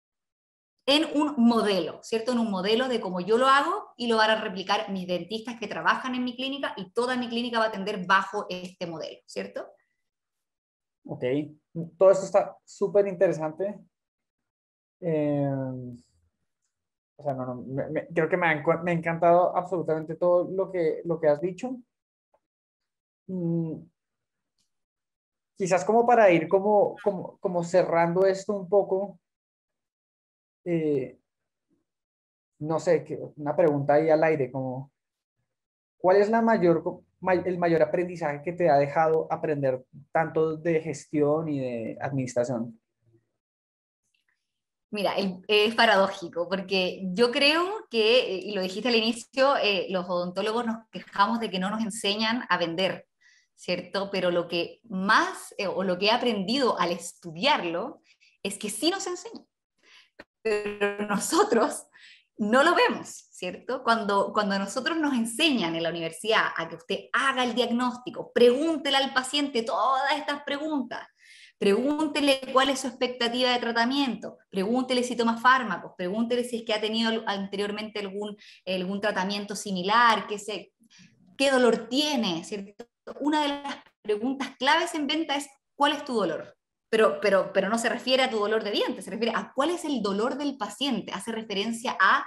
en un modelo, ¿cierto? En un modelo de cómo yo lo hago y lo van a replicar mis dentistas que trabajan en mi clínica y toda mi clínica va a atender bajo este modelo, ¿cierto? Ok, todo esto está súper interesante. Eh, o sea, no, no, me- me- creo que me ha, encu- me ha encantado absolutamente todo lo que, lo que has dicho. Mm, quizás como para ir como, como, como cerrando esto un poco, eh, no sé, que- una pregunta ahí al aire, como, ¿cuál es la mayor, co- may- el mayor aprendizaje que te ha dejado aprender tanto de gestión y de administración? Mira, el- es paradójico, porque yo creo que, eh, y lo dijiste al inicio, eh, los odontólogos nos quejamos de que no nos enseñan a vender, ¿cierto? Pero lo que más, eh, o lo que he aprendido al estudiarlo, es que sí nos enseñan, pero nosotros no lo vemos, ¿cierto? Cuando, cuando nosotros nos enseñan en la universidad a que usted haga el diagnóstico, pregúntele al paciente todas estas preguntas, pregúntele cuál es su expectativa de tratamiento, pregúntele si toma fármacos, pregúntele si es que ha tenido anteriormente algún, algún tratamiento similar, qué, sé, qué dolor tiene, ¿cierto? Una de las preguntas claves en venta es ¿cuál es tu dolor? Pero, pero, pero no se refiere a tu dolor de dientes, se refiere a cuál es el dolor del paciente, hace referencia a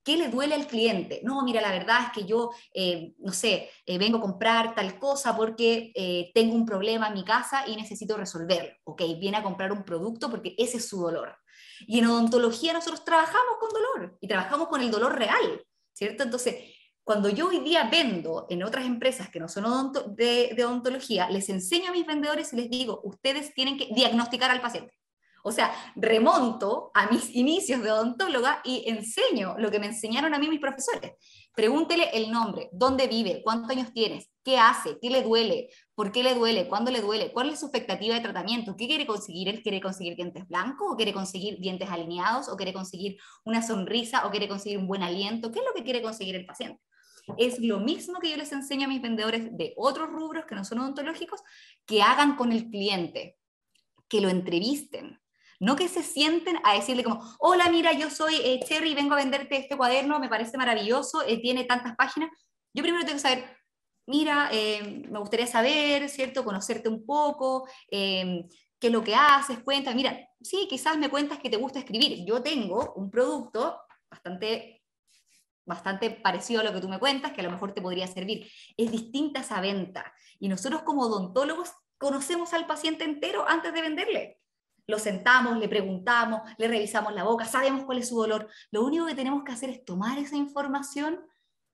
¿Qué le duele al cliente? No, mira, la verdad es que yo, eh, no sé, eh, vengo a comprar tal cosa porque eh, tengo un problema en mi casa y necesito resolverlo. Ok, viene a comprar un producto porque ese es su dolor. Y en odontología nosotros trabajamos con dolor y trabajamos con el dolor real, ¿cierto? Entonces, cuando yo hoy día vendo en otras empresas que no son odonto de, de odontología, les enseño a mis vendedores y les digo, ustedes tienen que diagnosticar al paciente. O sea, remonto a mis inicios de odontóloga y enseño lo que me enseñaron a mí mis profesores. Pregúntele el nombre, dónde vive, cuántos años tienes, qué hace, qué le duele, por qué le duele, cuándo le duele, cuál es su expectativa de tratamiento, qué quiere conseguir. ¿Él quiere conseguir dientes blancos o quiere conseguir dientes alineados o quiere conseguir una sonrisa o quiere conseguir un buen aliento? ¿Qué es lo que quiere conseguir el paciente? Es lo mismo que yo les enseño a mis vendedores de otros rubros que no son odontológicos, que hagan con el cliente, que lo entrevisten. No que se sienten a decirle como, hola, mira, yo soy eh, Cherry, vengo a venderte este cuaderno, me parece maravilloso, eh, tiene tantas páginas. Yo primero tengo que saber, mira, eh, me gustaría saber, ¿cierto? Conocerte un poco, eh, qué es lo que haces, cuenta. Mira, sí, quizás me cuentas que te gusta escribir. Yo tengo un producto bastante, bastante parecido a lo que tú me cuentas, que a lo mejor te podría servir. Es distinta esa venta. Y nosotros como odontólogos conocemos al paciente entero antes de venderle. Lo sentamos, le preguntamos, le revisamos la boca, sabemos cuál es su dolor. Lo único que tenemos que hacer es tomar esa información,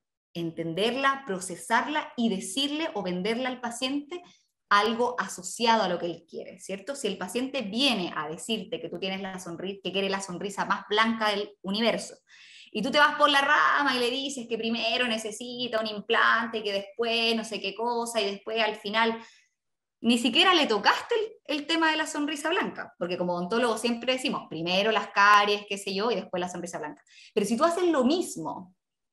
entenderla, procesarla y decirle o venderle al paciente algo asociado a lo que él quiere, ¿cierto? Si el paciente viene a decirte que tú tienes la sonrisa, que quiere la sonrisa más blanca del universo, y tú te vas por la rama y le dices que primero necesita un implante, que después no sé qué cosa, y después al final ni siquiera le tocaste el, el tema de la sonrisa blanca, porque como odontólogos siempre decimos, primero las caries, qué sé yo, y después la sonrisa blanca. Pero si tú haces lo mismo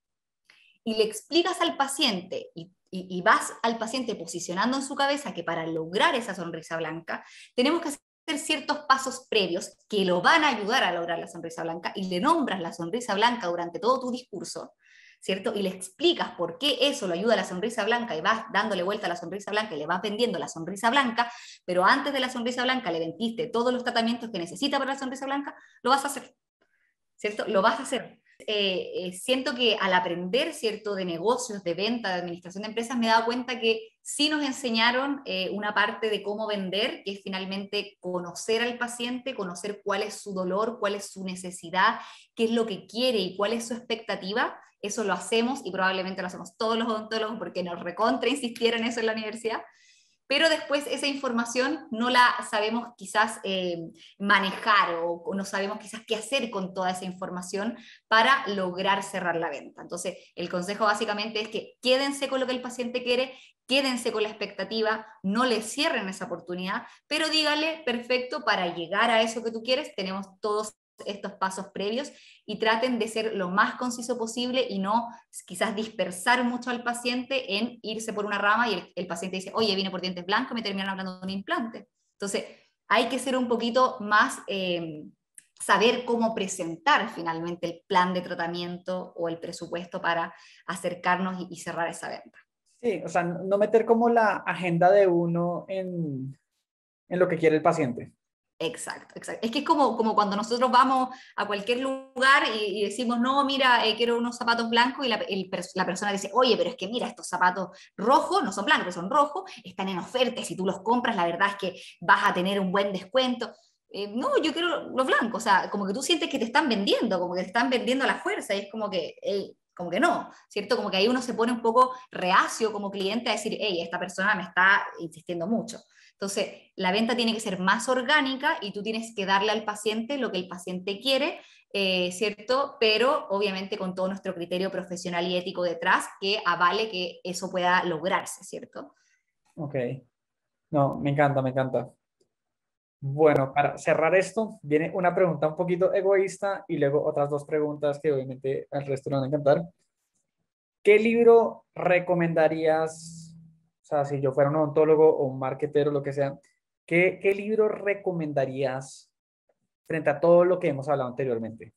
y le explicas al paciente y, y, y vas al paciente posicionando en su cabeza que para lograr esa sonrisa blanca tenemos que hacer ciertos pasos previos que lo van a ayudar a lograr la sonrisa blanca y le nombras la sonrisa blanca durante todo tu discurso, ¿cierto? Y le explicas por qué eso lo ayuda a la sonrisa blanca y vas dándole vuelta a la sonrisa blanca y le vas vendiendo la sonrisa blanca, pero antes de la sonrisa blanca le vendiste todos los tratamientos que necesita para la sonrisa blanca, lo vas a hacer, ¿cierto? Lo vas a hacer. Eh, eh, siento que al aprender, ¿cierto?, de negocios, de venta, de administración de empresas, me he dado cuenta que sí nos enseñaron eh, una parte de cómo vender, que es finalmente conocer al paciente, conocer cuál es su dolor, cuál es su necesidad, qué es lo que quiere y cuál es su expectativa. Eso lo hacemos y probablemente lo hacemos todos los odontólogos porque nos recontra insistieron en eso en la universidad, pero después esa información no la sabemos quizás eh, manejar o, o no sabemos quizás qué hacer con toda esa información para lograr cerrar la venta. Entonces, el consejo básicamente es que quédense con lo que el paciente quiere, quédense con la expectativa, no le cierren esa oportunidad, pero dígale, perfecto, para llegar a eso que tú quieres, tenemos todos estos pasos previos y traten de ser lo más conciso posible y no quizás dispersar mucho al paciente en irse por una rama y el, el paciente dice, oye, vine por dientes blancos y me terminan hablando de un implante. Entonces, hay que ser un poquito más, eh, saber cómo presentar finalmente el plan de tratamiento o el presupuesto para acercarnos y, y cerrar esa venta. Sí, o sea, no meter como la agenda de uno en, en lo que quiere el paciente. Exacto, exacto. Es que es como, como cuando nosotros vamos a cualquier lugar y, y decimos, no, mira, eh, quiero unos zapatos blancos y la, el, la persona dice, oye, pero es que mira, estos zapatos rojos, no son blancos, son rojos, están en oferta y si tú los compras, la verdad es que vas a tener un buen descuento. Eh, no, yo quiero los blancos, o sea, como que tú sientes que te están vendiendo, como que te están vendiendo a la fuerza y es como que, hey, como que no, ¿cierto? Como que ahí uno se pone un poco reacio como cliente a decir, hey, esta persona me está insistiendo mucho. Entonces, la venta tiene que ser más orgánica y tú tienes que darle al paciente lo que el paciente quiere, eh, ¿cierto? Pero obviamente con todo nuestro criterio profesional y ético detrás que avale que eso pueda lograrse, ¿cierto? Ok, no, me encanta, me encanta. Bueno, para cerrar esto, viene una pregunta un poquito egoísta y luego otras dos preguntas que obviamente al resto le van a encantar. ¿Qué libro recomendarías? O sea, si yo fuera un odontólogo o un marketero, lo que sea, ¿qué, qué libro recomendarías frente a todo lo que hemos hablado anteriormente?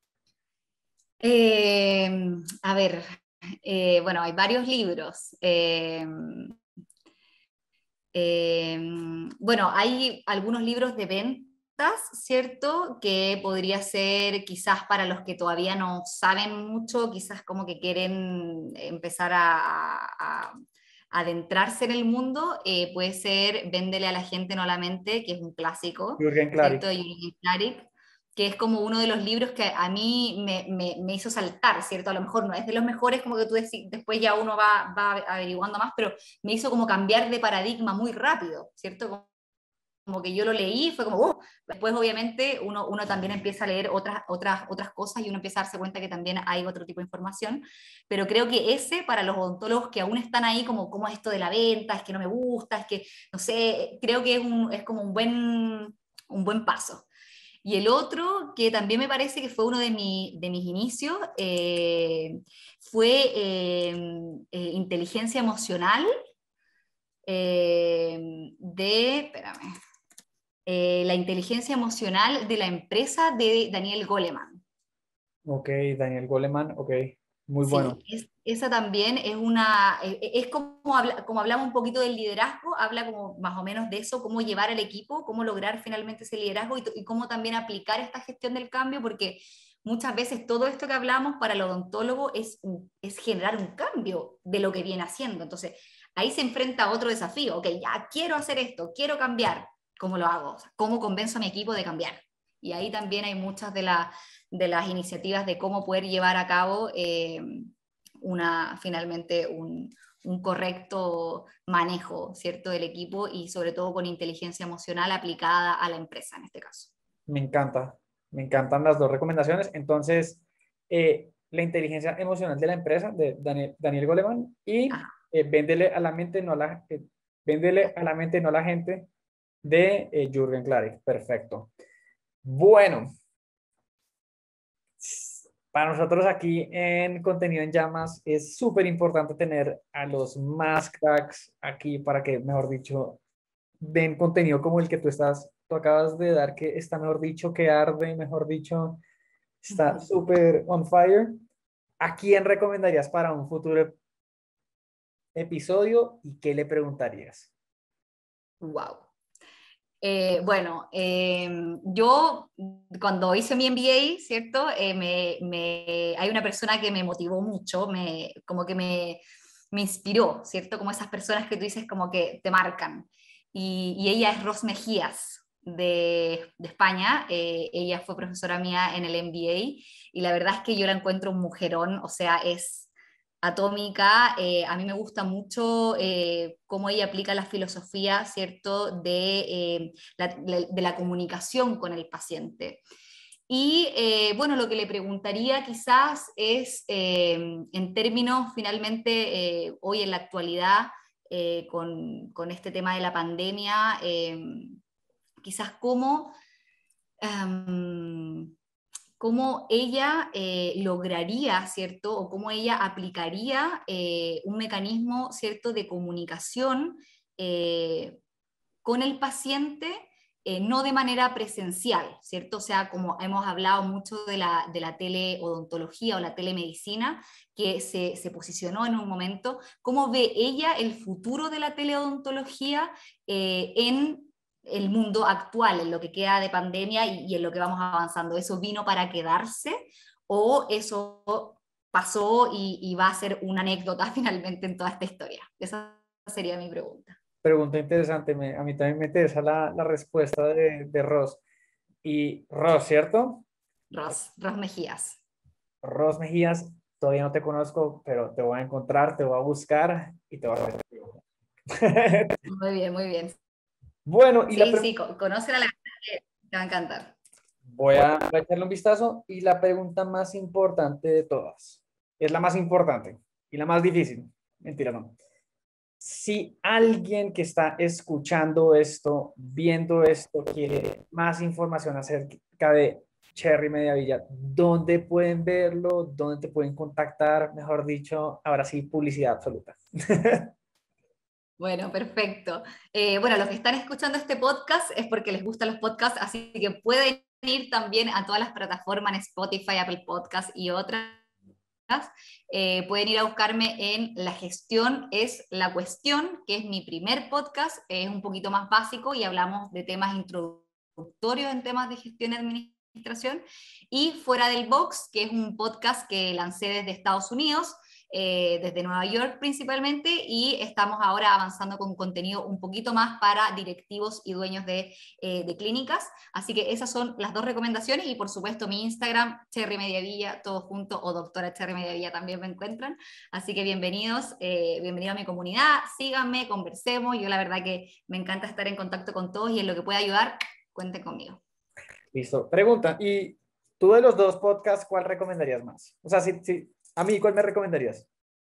Eh, a ver, eh, bueno, hay varios libros. Eh, eh, bueno, hay algunos libros de venta ¿cierto? Que podría ser quizás para los que todavía no saben mucho, quizás como que quieren empezar a, a, a adentrarse en el mundo, eh, puede ser Véndele a la gente no a la mente, que es un clásico, Jürgen ¿cierto? Klarik. De Jürgen Klarik, que es como uno de los libros que a mí me, me, me hizo saltar, ¿cierto? A lo mejor no es de los mejores, como que tú decís, después ya uno va, va averiguando más, pero me hizo como cambiar de paradigma muy rápido, ¿cierto? Como que yo lo leí, fue como, ¡uh! Después obviamente uno, uno también empieza a leer otras, otras, otras cosas y uno empieza a darse cuenta que también hay otro tipo de información, pero creo que ese para los odontólogos que aún están ahí como, como esto de la venta, es que no me gusta, es que, no sé, creo que es, un, es como un buen, un buen paso. Y el otro, que también me parece que fue uno de, mi, de mis inicios, eh, fue eh, eh, inteligencia emocional eh, de, espérame, eh, la inteligencia emocional de la empresa de Daniel Goleman. Ok, Daniel Goleman, ok, muy bueno. Sí, es, esa también es una, es como, habla, como hablamos un poquito del liderazgo, habla como más o menos de eso, cómo llevar al equipo, cómo lograr finalmente ese liderazgo y, y cómo también aplicar esta gestión del cambio, porque muchas veces todo esto que hablamos para el odontólogo es, un, es generar un cambio de lo que viene haciendo. Entonces, ahí se enfrenta a otro desafío, ok, ya quiero hacer esto, quiero cambiar, ¿cómo lo hago? O sea, ¿cómo convenzo a mi equipo de cambiar? Y ahí también hay muchas de, la, de las iniciativas de cómo poder llevar a cabo eh, una, finalmente un, un correcto manejo, ¿cierto?, del equipo y sobre todo con inteligencia emocional aplicada a la empresa en este caso. Me encanta, me encantan las dos recomendaciones. Entonces, eh, la inteligencia emocional de la empresa de Daniel, Daniel Goleman y Ajá. eh, véndele a la mente, no a la, eh, véndele a la mente, no a la gente de eh, Jürgen Klarik. Perfecto. Bueno, para nosotros aquí en Contenido en Llamas es súper importante tener a los más cracks aquí para que, mejor dicho, den contenido como el que tú estás, tú acabas de dar, que está, mejor dicho, que arde, mejor dicho, está súper on fire. ¿A quién recomendarías para un futuro episodio y qué le preguntarías? Wow. Eh, bueno, eh, yo cuando hice mi M B A, ¿cierto? Eh, me, me, hay una persona que me motivó mucho, me, como que me, me inspiró, ¿cierto? Como esas personas que tú dices como que te marcan. Y, y ella es Ros Mejías de, de España. Eh, ella fue profesora mía en el M B A y la verdad es que yo la encuentro un mujerón, o sea, es atómica. Eh, a mí me gusta mucho eh, cómo ella aplica la filosofía, ¿cierto?, de, eh, la, de la comunicación con el paciente. Y eh, bueno, lo que le preguntaría quizás es, eh, en términos finalmente, eh, hoy en la actualidad, eh, con, con, este tema de la pandemia, eh, quizás cómo... Um, cómo ella eh, lograría, ¿cierto? O cómo ella aplicaría eh, un mecanismo, ¿cierto?, de comunicación eh, con el paciente, eh, no de manera presencial, ¿cierto? O sea, como hemos hablado mucho de la, de la teleodontología o la telemedicina, que se, se posicionó en un momento, ¿cómo ve ella el futuro de la teleodontología eh, en el mundo actual, en lo que queda de pandemia y, y en lo que vamos avanzando? ¿Eso vino para quedarse o eso pasó y, y va a ser una anécdota finalmente en toda esta historia? Esa sería mi pregunta. Pregunta interesante, me, a mí también me interesa la, la respuesta de, de Ross. Y Ross, ¿cierto? Ros, Ros Mejías. Ross Mejías, todavía no te conozco, pero te voy a encontrar, te voy a buscar y te voy a hacer. Muy bien, muy bien. Bueno, y la Sí, pre- sí, conocer a la gente te va a encantar. voy a, voy a echarle un vistazo y la pregunta más importante de todas, es la más importante y la más difícil. Mentira, no. Si alguien que está escuchando esto, viendo esto, quiere más información acerca de Cherry Mediavilla, ¿dónde pueden verlo? ¿Dónde te pueden contactar? Mejor dicho, ahora sí, publicidad absoluta. Bueno, perfecto. Eh, bueno, los que están escuchando este podcast es porque les gustan los podcasts, así que pueden ir también a todas las plataformas en Spotify, Apple Podcasts y otras. Eh, pueden ir a buscarme en La Gestión es la Cuestión, que es mi primer podcast, es un poquito más básico y hablamos de temas introductorios consultorios en temas de gestión y administración, y Fuera del Box, que es un podcast que lancé desde Estados Unidos, eh, desde Nueva York principalmente, y estamos ahora avanzando con contenido un poquito más para directivos y dueños de, eh, de clínicas. Así que esas son las dos recomendaciones, y por supuesto mi Instagram, Cherry Mediavilla, todo junto, o doctora Cherry Mediavilla también me encuentran. Así que bienvenidos, eh, bienvenido a mi comunidad, síganme, conversemos. Yo la verdad que me encanta estar en contacto con todos, y en lo que pueda ayudar, cuenten conmigo. Listo. Pregunta, ¿y tú de los dos podcasts, cuál recomendarías más? O sea, si, si, a mí, ¿cuál me recomendarías?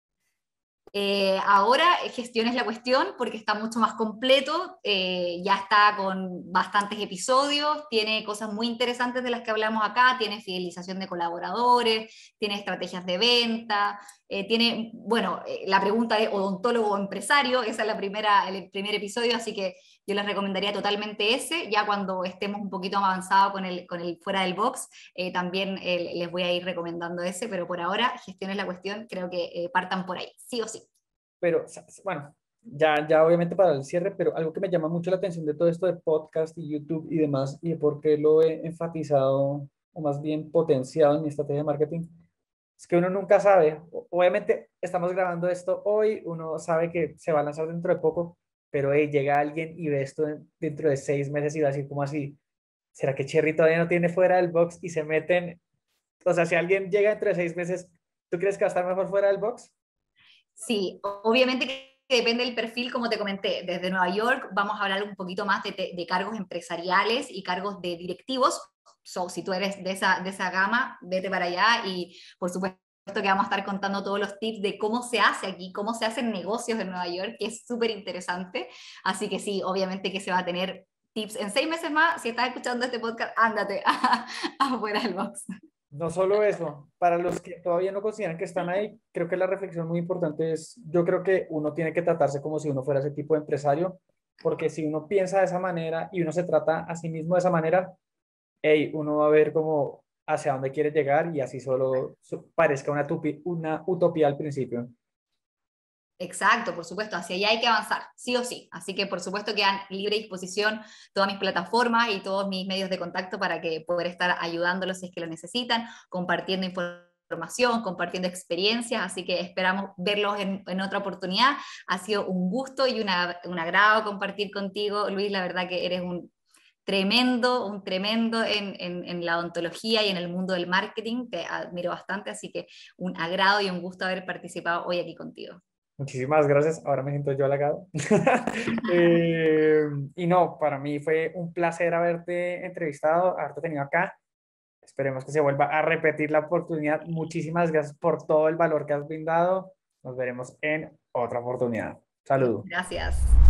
Eh, ahora Gestión es la cuestión, porque está mucho más completo, eh, ya está con bastantes episodios, tiene cosas muy interesantes de las que hablamos acá, tiene fidelización de colaboradores, tiene estrategias de venta, eh, tiene, bueno, eh, la pregunta de odontólogo o empresario, esa es la primera, el primer episodio, así que yo les recomendaría totalmente ese. Ya cuando estemos un poquito más avanzados con el, con el Fuera del Box, eh, también eh, les voy a ir recomendando ese, pero por ahora Gestión es la cuestión, creo que eh, partan por ahí, sí o sí. Pero, bueno, ya, ya obviamente para el cierre, pero algo que me llama mucho la atención de todo esto de podcast y YouTube y demás, y de por qué lo he enfatizado, o más bien potenciado en mi estrategia de marketing, es que uno nunca sabe. Obviamente estamos grabando esto hoy, uno sabe que se va a lanzar dentro de poco, pero hey, llega alguien y ve esto dentro de seis meses y va a decir, ¿cómo así? ¿Será que Cherry todavía no tiene Fuera del Box? Y se meten, o sea, si alguien llega dentro de seis meses, ¿tú crees que va a estar mejor Fuera del Box? Sí, obviamente que depende del perfil, como te comenté. Desde Nueva York vamos a hablar un poquito más de, de cargos empresariales y cargos de directivos. So, si tú eres de esa, de esa gama, vete para allá, y por supuesto que vamos a estar contando todos los tips de cómo se hace aquí, cómo se hacen negocios en Nueva York, que es súper interesante. Así que sí, obviamente que se va a tener tips en seis meses más. Si estás escuchando este podcast, ándate afuera del box. No solo eso, para los que todavía no consideran que están ahí, creo que la reflexión muy importante es, yo creo que uno tiene que tratarse como si uno fuera ese tipo de empresario, porque si uno piensa de esa manera y uno se trata a sí mismo de esa manera, hey, uno va a ver como hacia dónde quiere llegar, y así solo parezca una, tupi, una utopía al principio. Exacto, por supuesto, hacia allá hay que avanzar, sí o sí. Así que por supuesto quedan libre disposición todas mis plataformas y todos mis medios de contacto para que poder estar ayudándolos si es que lo necesitan, compartiendo información, compartiendo experiencias. Así que esperamos verlos en, en otra oportunidad. Ha sido un gusto y una, un agrado compartir contigo, Luis. La verdad que eres un tremendo, un tremendo en, en, en la odontología y en el mundo del marketing. Te admiro bastante, así que un agrado y un gusto haber participado hoy aquí contigo. Muchísimas gracias. Ahora me siento yo halagado. eh, y no, para mí fue un placer haberte entrevistado, haberte tenido acá. Esperemos que se vuelva a repetir la oportunidad. Muchísimas gracias por todo el valor que has brindado. Nos veremos en otra oportunidad. Saludos. Gracias.